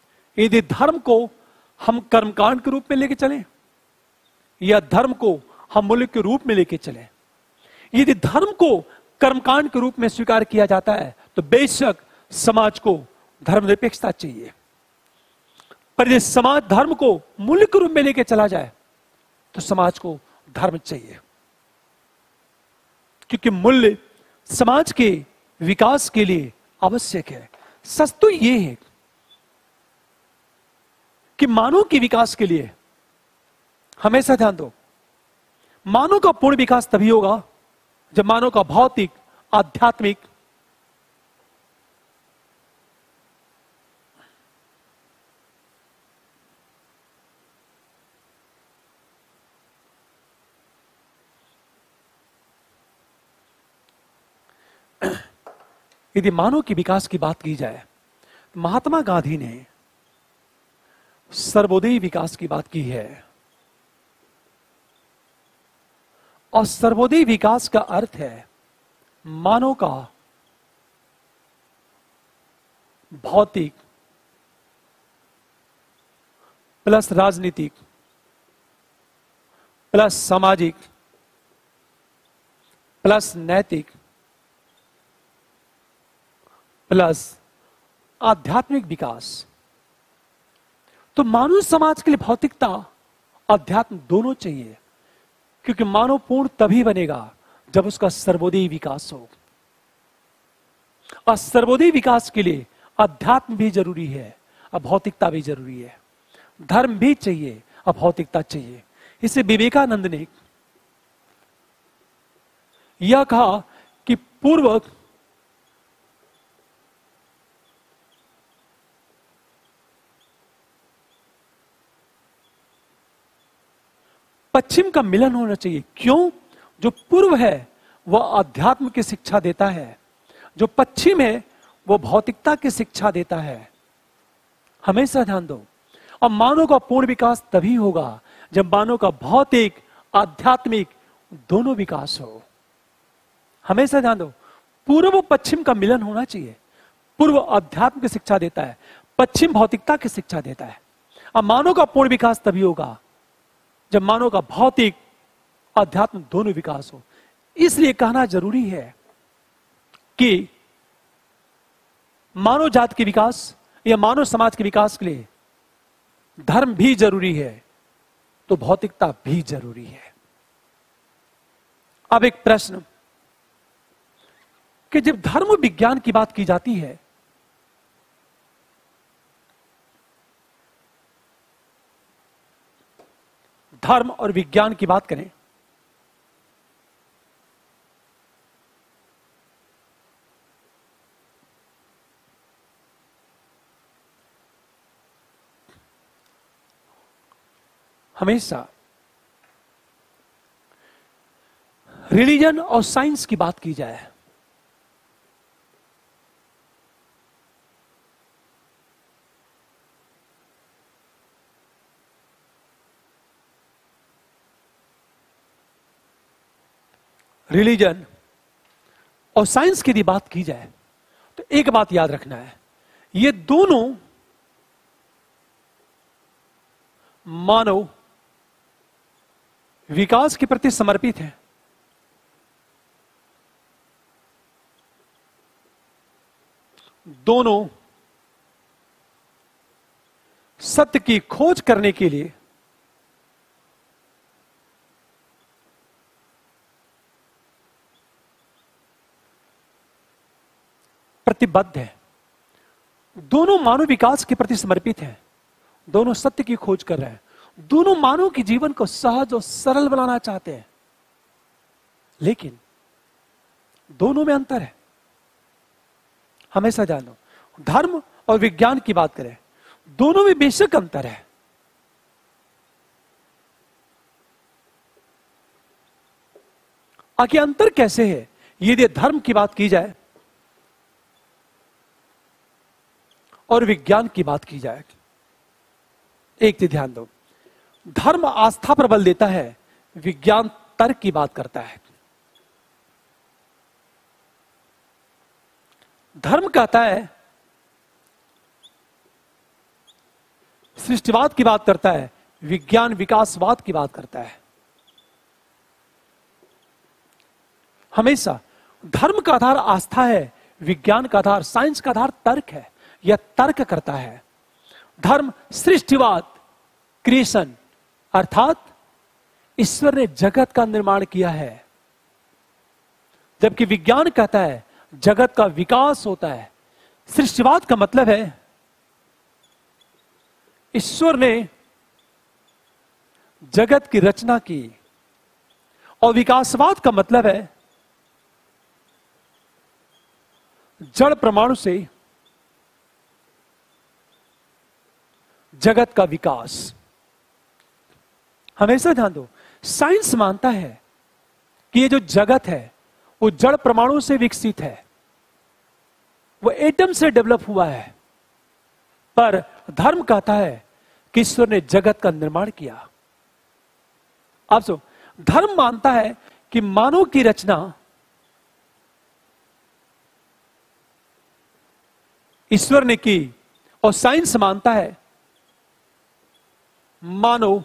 यदि धर्म को हम कर्मकांड के रूप में लेके चलें, या धर्म को हम मूल्य के रूप में लेके चले। यदि धर्म को कर्मकांड के रूप में स्वीकार किया जाता है तो बेशक समाज को धर्मनिरपेक्षता चाहिए, पर यदि समाज धर्म को मूल्य के रूप में लेके चला जाए तो समाज को धर्म चाहिए, क्योंकि मूल्य समाज के विकास के लिए आवश्यक है। सच तो यह है कि मानव के विकास के लिए, हमेशा ध्यान दो, मानव का पूर्ण विकास तभी होगा जब मानव का भौतिक, आध्यात्मिक, यदि मानव के विकास की बात की जाए तो महात्मा गांधी ने सर्वोदयी विकास की बात की है, और सर्वोदयी विकास का अर्थ है मानव का भौतिक प्लस राजनीतिक प्लस सामाजिक प्लस नैतिक प्लस आध्यात्मिक विकास। तो मानव समाज के लिए भौतिकता, अध्यात्म दोनों चाहिए, क्योंकि मानव पूर्ण तभी बनेगा जब उसका सर्वोदयी विकास हो। और सर्वोदयी विकास के लिए अध्यात्म भी जरूरी है और भौतिकता भी जरूरी है, धर्म भी चाहिए और भौतिकता चाहिए। इसे विवेकानंद ने यह कहा कि पूर्व पश्चिम का मिलन होना चाहिए। क्यों? जो पूर्व है वह अध्यात्म की शिक्षा देता है, जो पश्चिम है वो भौतिकता की शिक्षा देता है। हमेशा ध्यान दो। और मानव का पूर्ण विकास तभी होगा जब मानव का भौतिक, आध्यात्मिक दोनों विकास हो। हमेशा ध्यान दो, पूर्व और पश्चिम का मिलन होना चाहिए। पूर्व अध्यात्म की शिक्षा देता है, पश्चिम भौतिकता की शिक्षा देता है। और मानव का पूर्ण विकास तभी होगा जब मानव का भौतिक, अध्यात्म दोनों विकास हो। इसलिए कहना जरूरी है कि मानव जाति के विकास या मानव समाज के विकास के लिए धर्म भी जरूरी है, तो भौतिकता भी जरूरी है। अब एक प्रश्न कि जब धर्म विज्ञान की बात की जाती है धर्म और विज्ञान की बात करें हमेशा रिलीजन और साइंस की बात की जाए रिलीजन और साइंस की यदि बात की जाए तो एक बात याद रखना है, ये दोनों मानव विकास के प्रति समर्पित हैं। दोनों सत्य की खोज करने के लिए प्रतिबद्ध है। दोनों मानव विकास के प्रति समर्पित हैं, दोनों सत्य की खोज कर रहे हैं, दोनों मानव के जीवन को सहज और सरल बनाना चाहते हैं। लेकिन दोनों में अंतर है। हमेशा जान लो, धर्म और विज्ञान की बात करें, दोनों में बेशक अंतर है। आखिर अंतर कैसे है? यदि धर्म की बात की जाए और विज्ञान की बात की जाए, एक चीज ध्यान दो, धर्म आस्था पर बल देता है, विज्ञान तर्क की बात करता है। धर्म कहता है, सृष्टिवाद की बात करता है, विज्ञान विकासवाद की बात करता है। हमेशा धर्म का आधार आस्था है, विज्ञान का आधार, साइंस का आधार तर्क है, यह तर्क करता है। धर्म सृष्टिवाद, क्रिएशन, अर्थात ईश्वर ने जगत का निर्माण किया है, जबकि विज्ञान कहता है जगत का विकास होता है। सृष्टिवाद का मतलब है ईश्वर ने जगत की रचना की, और विकासवाद का मतलब है जड़ परमाणु से जगत का विकास। हमेशा ध्यान दो, साइंस मानता है कि ये जो जगत है वो जड़ परमाणु से विकसित है, वो एटम से डेवलप हुआ है, पर धर्म कहता है कि ईश्वर ने जगत का निर्माण किया। आप सो धर्म मानता है कि मानव की रचना ईश्वर ने की, और साइंस मानता है मानव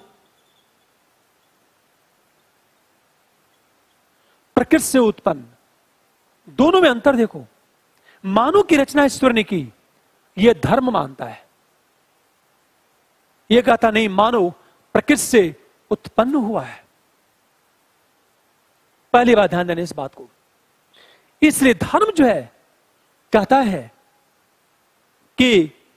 प्रकृति से उत्पन्न। दोनों में अंतर देखो, मानव की रचना ईश्वर ने की, यह धर्म मानता है। यह कहता नहीं, मानव प्रकृति से उत्पन्न हुआ है। पहली बात ध्यान देने इस बात को। इसलिए धर्म जो है कहता है कि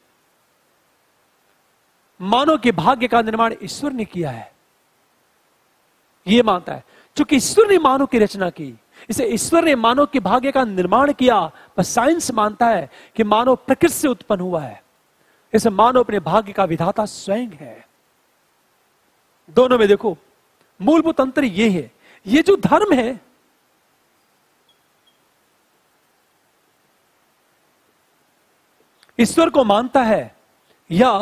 मानव के भाग्य का निर्माण ईश्वर ने किया है, यह मानता है। क्योंकि ईश्वर ने मानव की रचना की, इसे ईश्वर ने मानव के भाग्य का निर्माण किया। पर साइंस मानता है कि मानव प्रकृति से उत्पन्न हुआ है, इसे मानव अपने भाग्य का विधाता स्वयं है। दोनों में देखो मूलभूत अंतर यह है। ये जो धर्म है ईश्वर को मानता है या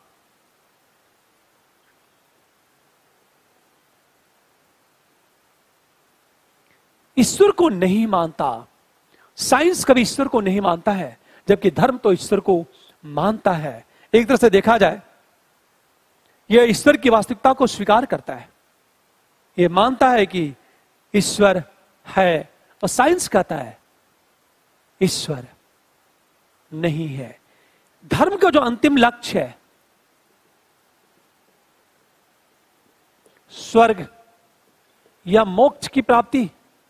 ईश्वर को नहीं मानता। साइंस कभी ईश्वर को नहीं मानता है, जबकि धर्म तो ईश्वर को मानता है। एक तरह से देखा जाए, यह ईश्वर की वास्तविकता को स्वीकार करता है, यह मानता है कि ईश्वर है, और साइंस कहता है ईश्वर नहीं है। धर्म का जो अंतिम लक्ष्य है स्वर्ग या मोक्ष की प्राप्ति,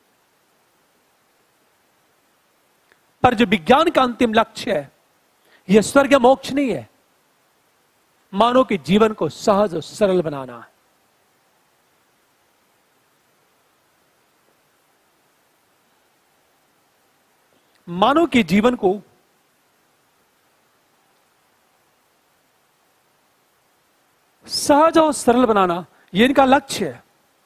पर जो विज्ञान का अंतिम लक्ष्य है यह स्वर्ग या मोक्ष नहीं है, मानव के जीवन को सहज और सरल बनाना है। मानव के जीवन को सहज और सरल बनाना, यह इनका लक्ष्य है।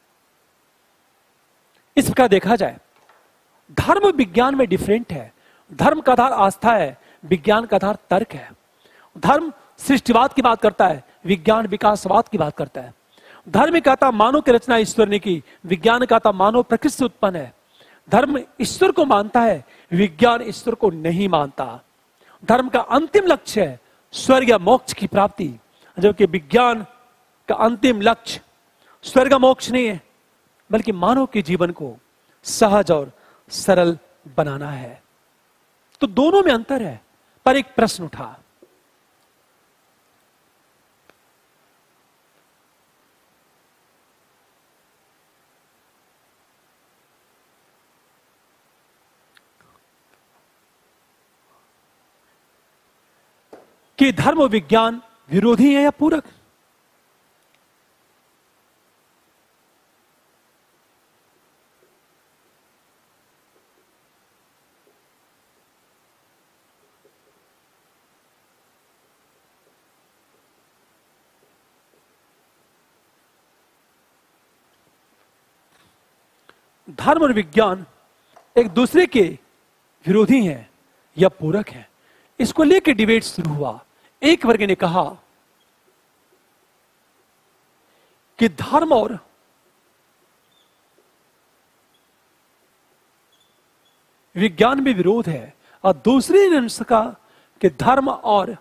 इस प्रकार देखा जाए, धर्म विज्ञान में डिफरेंट है। धर्म का आधार आस्था है, विज्ञान का आधार तर्क है। धर्म सृष्टिवाद की बात करता है, विज्ञान विकासवाद की बात करता है। धर्म कहता मानव की रचना ईश्वर ने की, विज्ञान कहता मानव प्रकृति से उत्पन्न है। धर्म ईश्वर को मानता है, विज्ञान ईश्वर को नहीं मानता। धर्म का अंतिम लक्ष्य है स्वर्ग या मोक्ष की प्राप्ति, जबकि विज्ञान का अंतिम लक्ष्य स्वर्ग या मोक्ष नहीं है, बल्कि मानव के जीवन को सहज और सरल बनाना है। तो दोनों में अंतर है। पर एक प्रश्न उठा, कि धर्म और विज्ञान विरोधी है या पूरक? धर्म और विज्ञान एक दूसरे के विरोधी हैं या पूरक हैं, इसको लेकर डिबेट शुरू हुआ। एक वर्ग ने कहा कि धर्म और विज्ञान में विरोध है, और दूसरे ने कहा कि धर्म और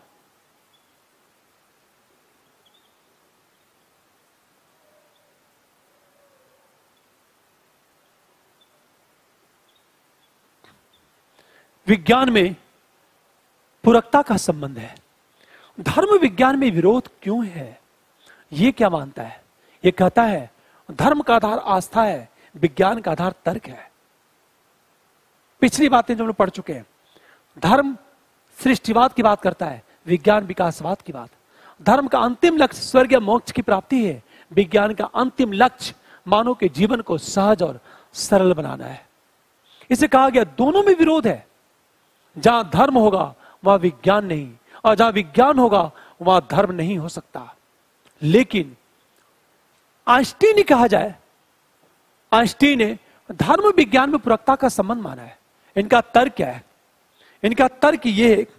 विज्ञान में पूरकता का संबंध है। धर्म विज्ञान में विरोध क्यों है? यह क्या मानता है? यह कहता है धर्म का आधार आस्था है, विज्ञान का आधार तर्क है। पिछली बातें जो हम लोग पढ़ चुके हैं, धर्म सृष्टिवाद की बात करता है, विज्ञान विकासवाद की बात। धर्म का अंतिम लक्ष्य स्वर्ग या मोक्ष की प्राप्ति है, विज्ञान का अंतिम लक्ष्य मानव के जीवन को सहज और सरल बनाना है। इसे कहा गया दोनों में विरोध है। जहां धर्म होगा वहां विज्ञान नहीं, और जहां विज्ञान होगा वहां धर्म नहीं हो सकता। लेकिन आइंस्टीन ने कहा जाए, आइंस्टीन ने धर्म विज्ञान में पूरकता का संबंध माना है। इनका तर्क क्या है? इनका तर्क यह है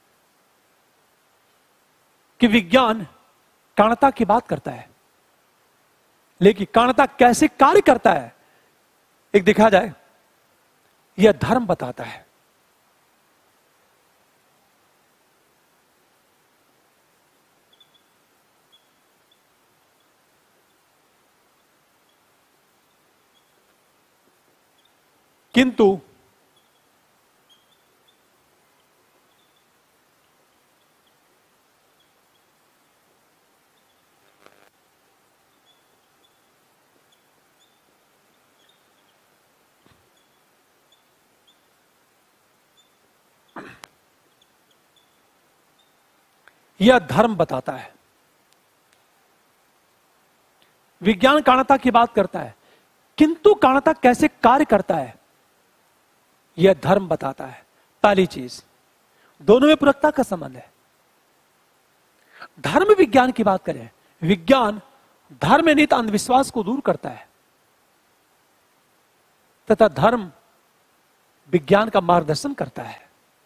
कि विज्ञान कारणता की बात करता है, लेकिन कारणता कैसे कार्य करता है एक देखा जाए, यह धर्म बताता है। किंतु यह धर्म बताता है। विज्ञान कारणता की बात करता है, किंतु कारणता कैसे कार्य करता है यह धर्म बताता है। पहली चीज, दोनों में पूरकता का संबंध है। धर्म विज्ञान की बात करें, विज्ञान धर्म निहित अंधविश्वास को दूर करता है, तथा धर्म विज्ञान का मार्गदर्शन करता है।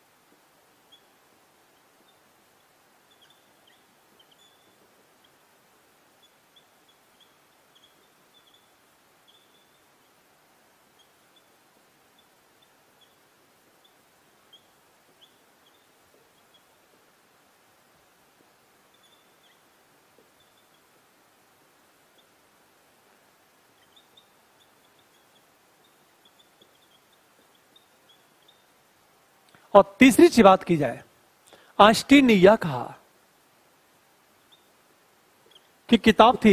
और तीसरी चीज बात की जाए, आइंस्टीन ने यह कहा कि किताब थी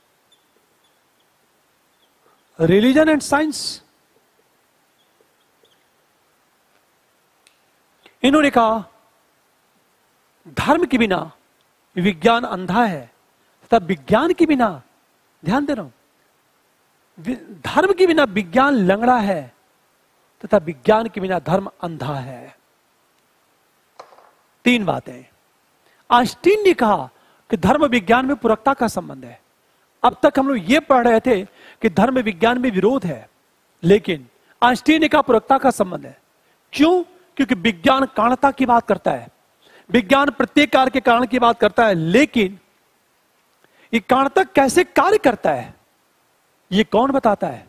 रिलीजन एंड साइंस। इन्होंने कहा धर्म के बिना विज्ञान अंधा है, तथा विज्ञान के बिना, ध्यान दे रहा हूं, धर्म के बिना विज्ञान लंगड़ा है, तथा विज्ञान के बिना धर्म अंधा है। तीन बातें। आइंस्टीन ने कहा कि धर्म विज्ञान में पूरकता का संबंध है। अब तक हम लोग ये पढ़ रहे थे कि धर्म विज्ञान में विरोध है, लेकिन आइंस्टीन ने कहा पूरकता का संबंध है। क्यों? क्योंकि विज्ञान कारणता की बात करता है, विज्ञान प्रत्येक कार्य के कारण की बात करता है, लेकिन ये कारणता कैसे कार्य करता है ये कौन बताता है?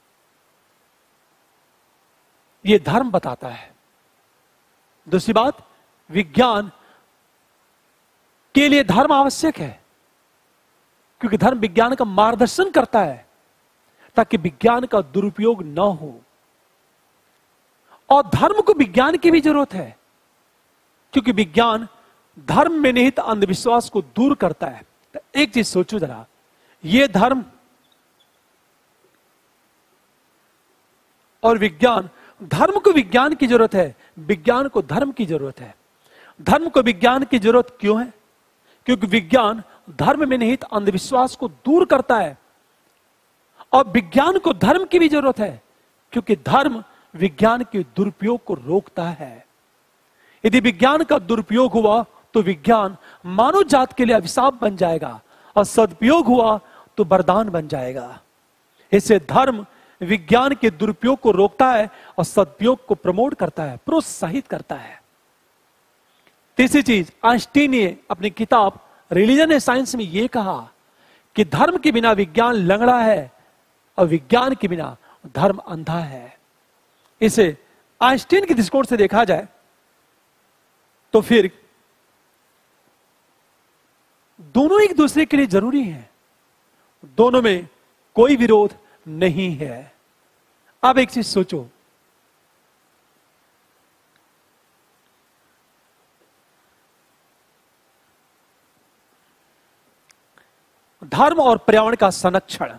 ये धर्म बताता है। दूसरी बात, विज्ञान के लिए धर्म आवश्यक है, क्योंकि धर्म विज्ञान का मार्गदर्शन करता है ताकि विज्ञान का दुरुपयोग न हो। और धर्म को विज्ञान की भी जरूरत है, क्योंकि विज्ञान धर्म में निहित अंधविश्वास को दूर करता है। तो एक चीज सोचो जरा, यह धर्म और विज्ञान, धर्म को विज्ञान की जरूरत है, विज्ञान को धर्म की जरूरत है। धर्म को विज्ञान की जरूरत क्यों है? क्योंकि विज्ञान धर्म में निहित अंधविश्वास को दूर करता है, और विज्ञान को धर्म की भी जरूरत है, क्योंकि धर्म विज्ञान के दुरुपयोग को रोकता है। यदि विज्ञान का दुरुपयोग हुआ तो विज्ञान मानव जात के लिए अभिशाप बन जाएगा, और सदुपयोग हुआ तो वरदान बन जाएगा। इससे धर्म विज्ञान के दुरुपयोग को रोकता है और सदुपयोग को प्रमोट करता है, प्रोत्साहित करता है। तीसरी चीज, आइंस्टीन ने अपनी किताब रिलीजन एंड साइंस में यह कहा कि धर्म के बिना विज्ञान लंगड़ा है, और विज्ञान के बिना धर्म अंधा है। इसे आइंस्टीन के दृष्टिकोण से देखा जाए तो फिर दोनों एक दूसरे के लिए जरूरी हैं, दोनों में कोई विरोध नहीं है। अब एक चीज सोचो, धर्म और पर्यावरण का संरक्षण।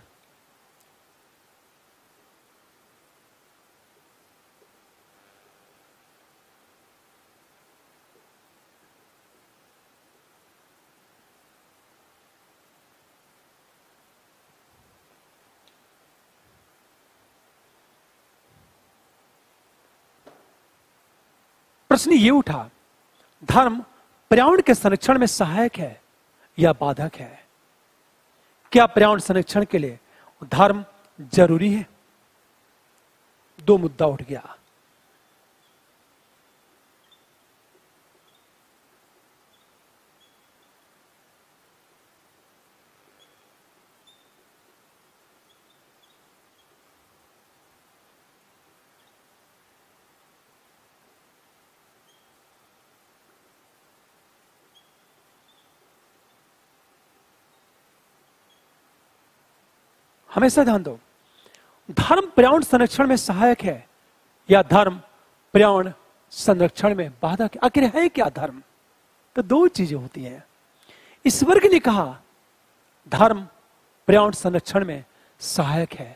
प्रश्न ये उठा, धर्म पर्यावरण के संरक्षण में सहायक है या बाधक है? क्या पर्यावरण संरक्षण के लिए धर्म जरूरी है? दो मुद्दा उठ गया। हमेशा ध्यान दो, धर्म पर्यावरण संरक्षण में सहायक है या धर्म पर्यावरण संरक्षण में बाधक है? आखिर है क्या धर्म? तो दो चीजें होती हैं। इस वर्ग ने कहा धर्म पर्यावरण संरक्षण में सहायक है।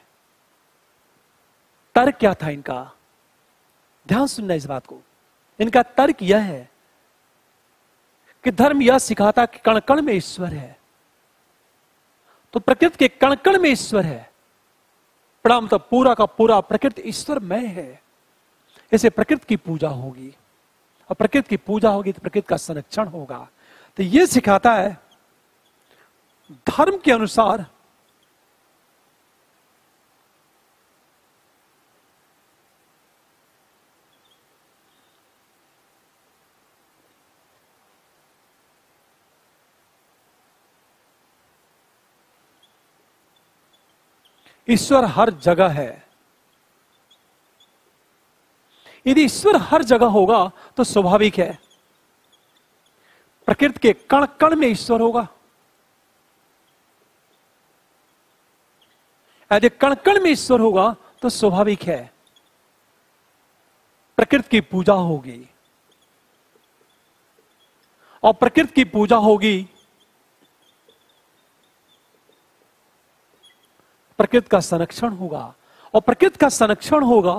तर्क क्या था इनका? ध्यान सुनना इस बात को। इनका तर्क यह है कि धर्म यह सिखाता कि कण कण में ईश्वर है, तो प्रकृति के कण कण में ईश्वर है। प्रणाम, तो पूरा का पूरा प्रकृति ईश्वरमय है। इसे प्रकृति की पूजा होगी, और प्रकृति की पूजा होगी तो प्रकृति का संरक्षण होगा। तो यह सिखाता है धर्म के अनुसार ईश्वर हर जगह है। यदि ईश्वर हर जगह होगा तो स्वाभाविक है प्रकृति के कण कण में ईश्वर होगा। यदि कण कण में ईश्वर होगा तो स्वाभाविक है प्रकृति की पूजा होगी, और प्रकृति की पूजा होगी प्रकृति का संरक्षण होगा, और प्रकृति का संरक्षण होगा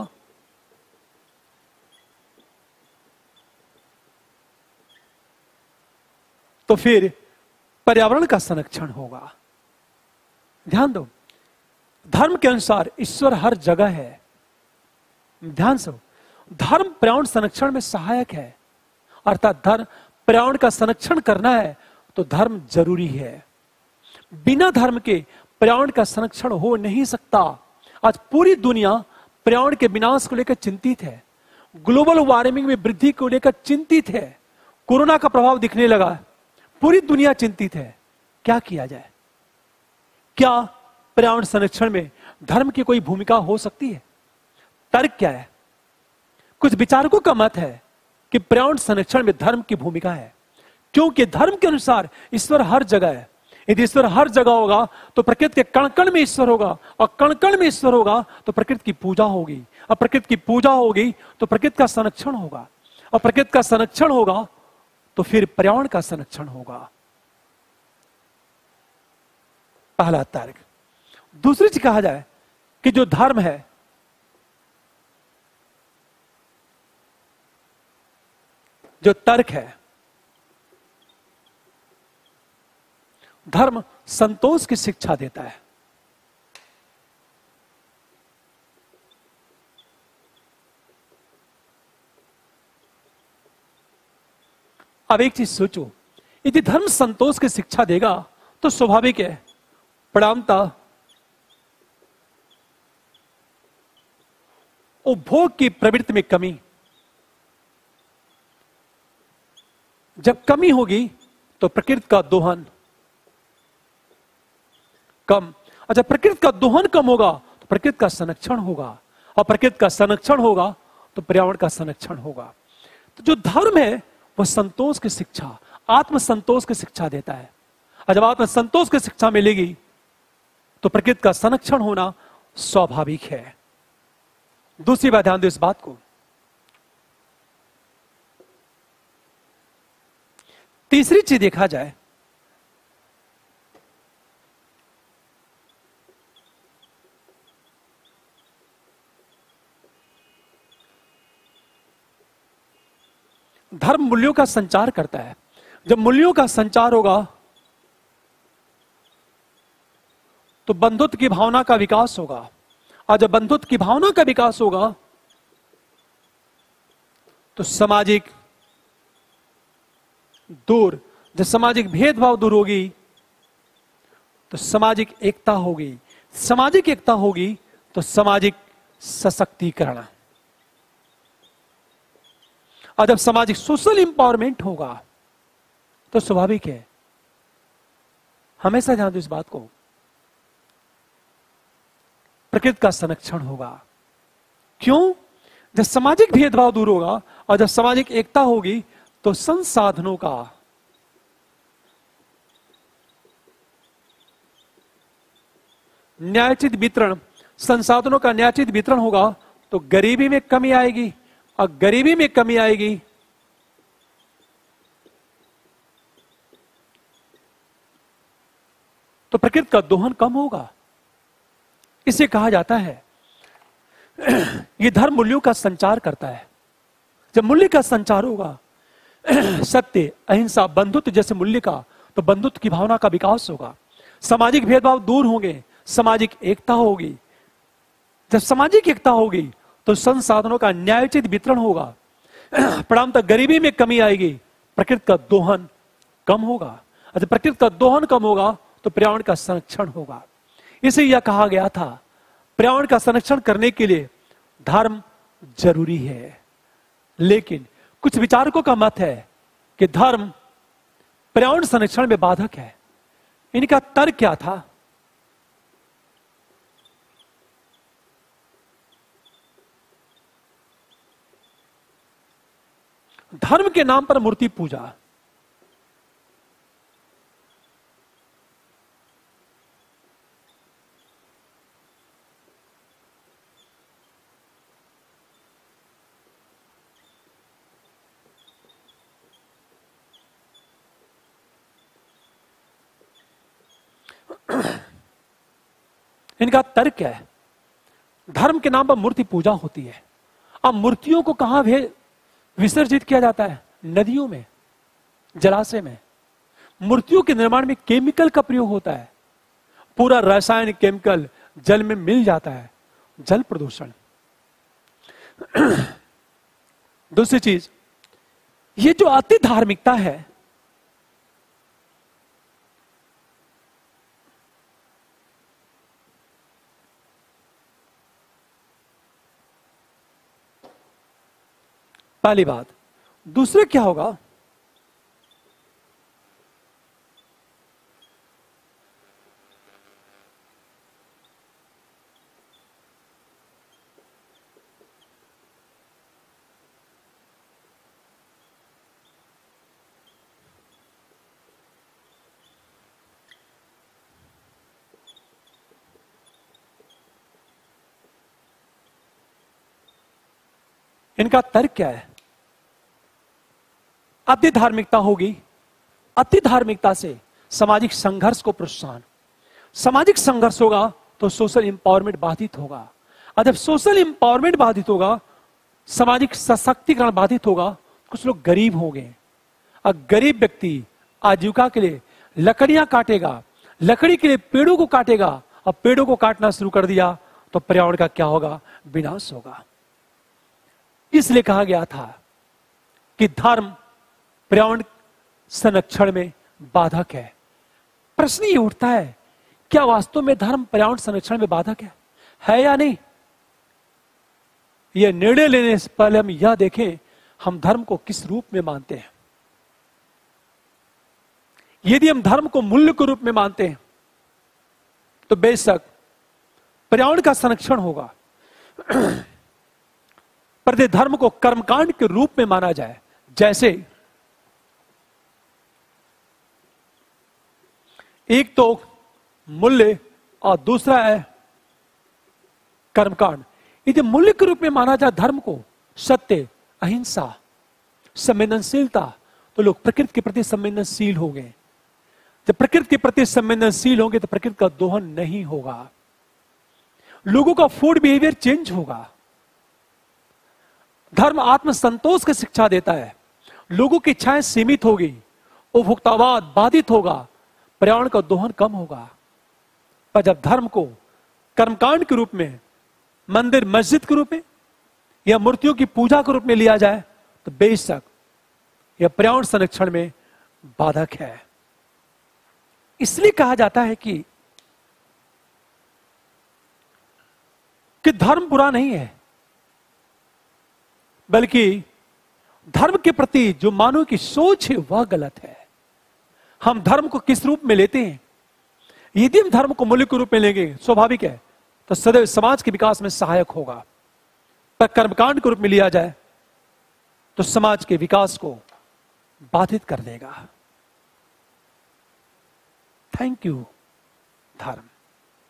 तो फिर पर्यावरण का संरक्षण होगा। ध्यान दो, धर्म के अनुसार ईश्वर हर जगह है। ध्यान से, धर्म पर्यावरण संरक्षण में सहायक है, अर्थात धर्म पर्यावरण का संरक्षण करना है तो धर्म जरूरी है। बिना धर्म के पर्यावरण का संरक्षण हो नहीं सकता। आज पूरी दुनिया पर्यावरण के विनाश को लेकर चिंतित है, ग्लोबल वार्मिंग में वृद्धि को लेकर चिंतित है, कोरोना का प्रभाव दिखने लगा, पूरी दुनिया चिंतित है। क्या किया जाए? क्या पर्यावरण संरक्षण में धर्म की कोई भूमिका हो सकती है? तर्क क्या है? कुछ विचारकों का मत है कि पर्यावरण संरक्षण में धर्म की भूमिका है, क्योंकि धर्म के अनुसार ईश्वर हर जगह है। यदि ईश्वर हर जगह होगा तो प्रकृति के कण कण में ईश्वर होगा, और कण कण में ईश्वर होगा तो प्रकृति की पूजा होगी, और प्रकृति की पूजा होगी तो प्रकृति का संरक्षण होगा, और प्रकृति का संरक्षण होगा तो फिर पर्यावरण का संरक्षण होगा। पहला तर्क। दूसरी चीज कहा जाए कि जो धर्म है जो तर्क है, धर्म संतोष की शिक्षा देता है। अब एक चीज सोचो, यदि धर्म संतोष की शिक्षा देगा तो स्वाभाविक है प्रणामता उपभोग की प्रवृत्ति में कमी। जब कमी होगी तो प्रकृति का दोहन कम, और जब प्रकृति का दोहन कम होगा तो प्रकृति का संरक्षण होगा, और प्रकृति का संरक्षण होगा तो पर्यावरण का संरक्षण होगा। तो जो धर्म है वह संतोष की शिक्षा, आत्म संतोष की शिक्षा देता है, और जब आत्म संतोष की शिक्षा मिलेगी तो प्रकृति का संरक्षण होना स्वाभाविक है। दूसरी बात, ध्यान दो इस बात को। तीसरी चीज देखा जाए धर्म मूल्यों का संचार करता है। जब मूल्यों का संचार होगा तो बंधुत्व की भावना का विकास होगा, और जब बंधुत्व की भावना का विकास होगा तो सामाजिक दूर जब सामाजिक भेदभाव दूर होगी तो सामाजिक एकता होगी, सामाजिक एकता होगी तो सामाजिक सशक्तिकरण, और जब सामाजिक सोशल इंपावरमेंट होगा तो स्वाभाविक है, हमेशा ध्यान दो इस बात को, प्रकृति का संरक्षण होगा। क्यों? जब सामाजिक भेदभाव दूर होगा और जब सामाजिक एकता होगी तो संसाधनों का न्यायोचित वितरण, संसाधनों का न्यायोचित वितरण होगा तो गरीबी में कमी आएगी, और गरीबी में कमी आएगी तो प्रकृति का दोहन कम होगा। इसे कहा जाता है, यह धर्म मूल्यों का संचार करता है। जब मूल्य का संचार होगा, सत्य, अहिंसा, बंधुत्व जैसे मूल्य का, तो बंधुत्व की भावना का विकास होगा, सामाजिक भेदभाव दूर होंगे, सामाजिक एकता होगी। जब सामाजिक एकता होगी तो संसाधनों का न्यायोचित वितरण होगा, परिणामतः गरीबी में कमी आएगी, प्रकृति का दोहन कम होगा, और जब प्रकृति का दोहन कम होगा तो पर्यावरण का संरक्षण होगा। इसे यह कहा गया था, पर्यावरण का संरक्षण करने के लिए धर्म जरूरी है। लेकिन कुछ विचारकों का मत है कि धर्म पर्यावरण संरक्षण में बाधक है। इनका तर्क क्या था? धर्म के नाम पर मूर्ति पूजा, इनका तर्क क्या है? धर्म के नाम पर मूर्ति पूजा होती है। अब मूर्तियों को कहां भेज विसर्जित किया जाता है? नदियों में, जलाशय में। मूर्तियों के निर्माण में केमिकल का प्रयोग होता है, पूरा रासायनिक केमिकल जल में मिल जाता है, जल प्रदूषण। दूसरी चीज, ये जो अति धार्मिकता है, पहली बात। दूसरे क्या होगा? इनका तर्क क्या है? अति धार्मिकता होगी, अति धार्मिकता से सामाजिक संघर्ष को प्रोत्साहन, सामाजिक संघर्ष होगा तो सोशल इंपावरमेंट बाधित होगा, और जब सोशल इंपावरमेंट बाधित होगा, सामाजिक सशक्तिकरण बाधित होगा, कुछ लोग गरीब होंगे, और गरीब व्यक्ति आजीविका के लिए लकड़ियां काटेगा, लकड़ी के लिए पेड़ों को काटेगा, और पेड़ों को काटना शुरू कर दिया तो पर्यावरण का क्या होगा? विनाश होगा। इसलिए कहा गया था कि धर्म पर्यावरण संरक्षण में बाधक है। प्रश्न ये उठता है, क्या वास्तव में धर्म पर्यावरण संरक्षण में बाधक है, है या नहीं? यह निर्णय लेने से पहले हम यह देखें, हम धर्म को किस रूप में मानते हैं। यदि हम धर्म को मूल्य के रूप में मानते हैं तो बेशक पर्यावरण का संरक्षण होगा, पर यदि धर्म को कर्मकांड के रूप में माना जाए, जैसे एक तो मूल्य और दूसरा है कर्मकांड, यदि मूल्य के रूप में माना जाए धर्म को, सत्य, अहिंसा, संवेदनशीलता, तो लोग प्रकृति के प्रति संवेदनशील हो गए। जब प्रकृति के प्रति संवेदनशील होंगे तो प्रकृति का दोहन नहीं होगा, लोगों का फूड बिहेवियर चेंज होगा। धर्म आत्म संतोष की शिक्षा देता है, लोगों की इच्छाएं सीमित होगी, उपभोक्तावाद बाधित होगा, पर्यावरण का दोहन कम होगा। पर जब धर्म को कर्मकांड के रूप में, मंदिर मस्जिद के रूप में या मूर्तियों की पूजा के रूप में लिया जाए तो बेशक यह पर्यावरण संरक्षण में बाधक है। इसलिए कहा जाता है कि कि धर्म बुरा नहीं है, बल्कि धर्म के प्रति जो मानव की सोच है वह गलत है। हम धर्म को किस रूप में लेते हैं? यदि हम धर्म को मूल्य के रूप में लेंगे, स्वाभाविक है, तो सदैव समाज के विकास में सहायक होगा। पर कर्मकांड के रूप में लिया जाए तो समाज के विकास को बाधित कर देगा। थैंक यू धर्म।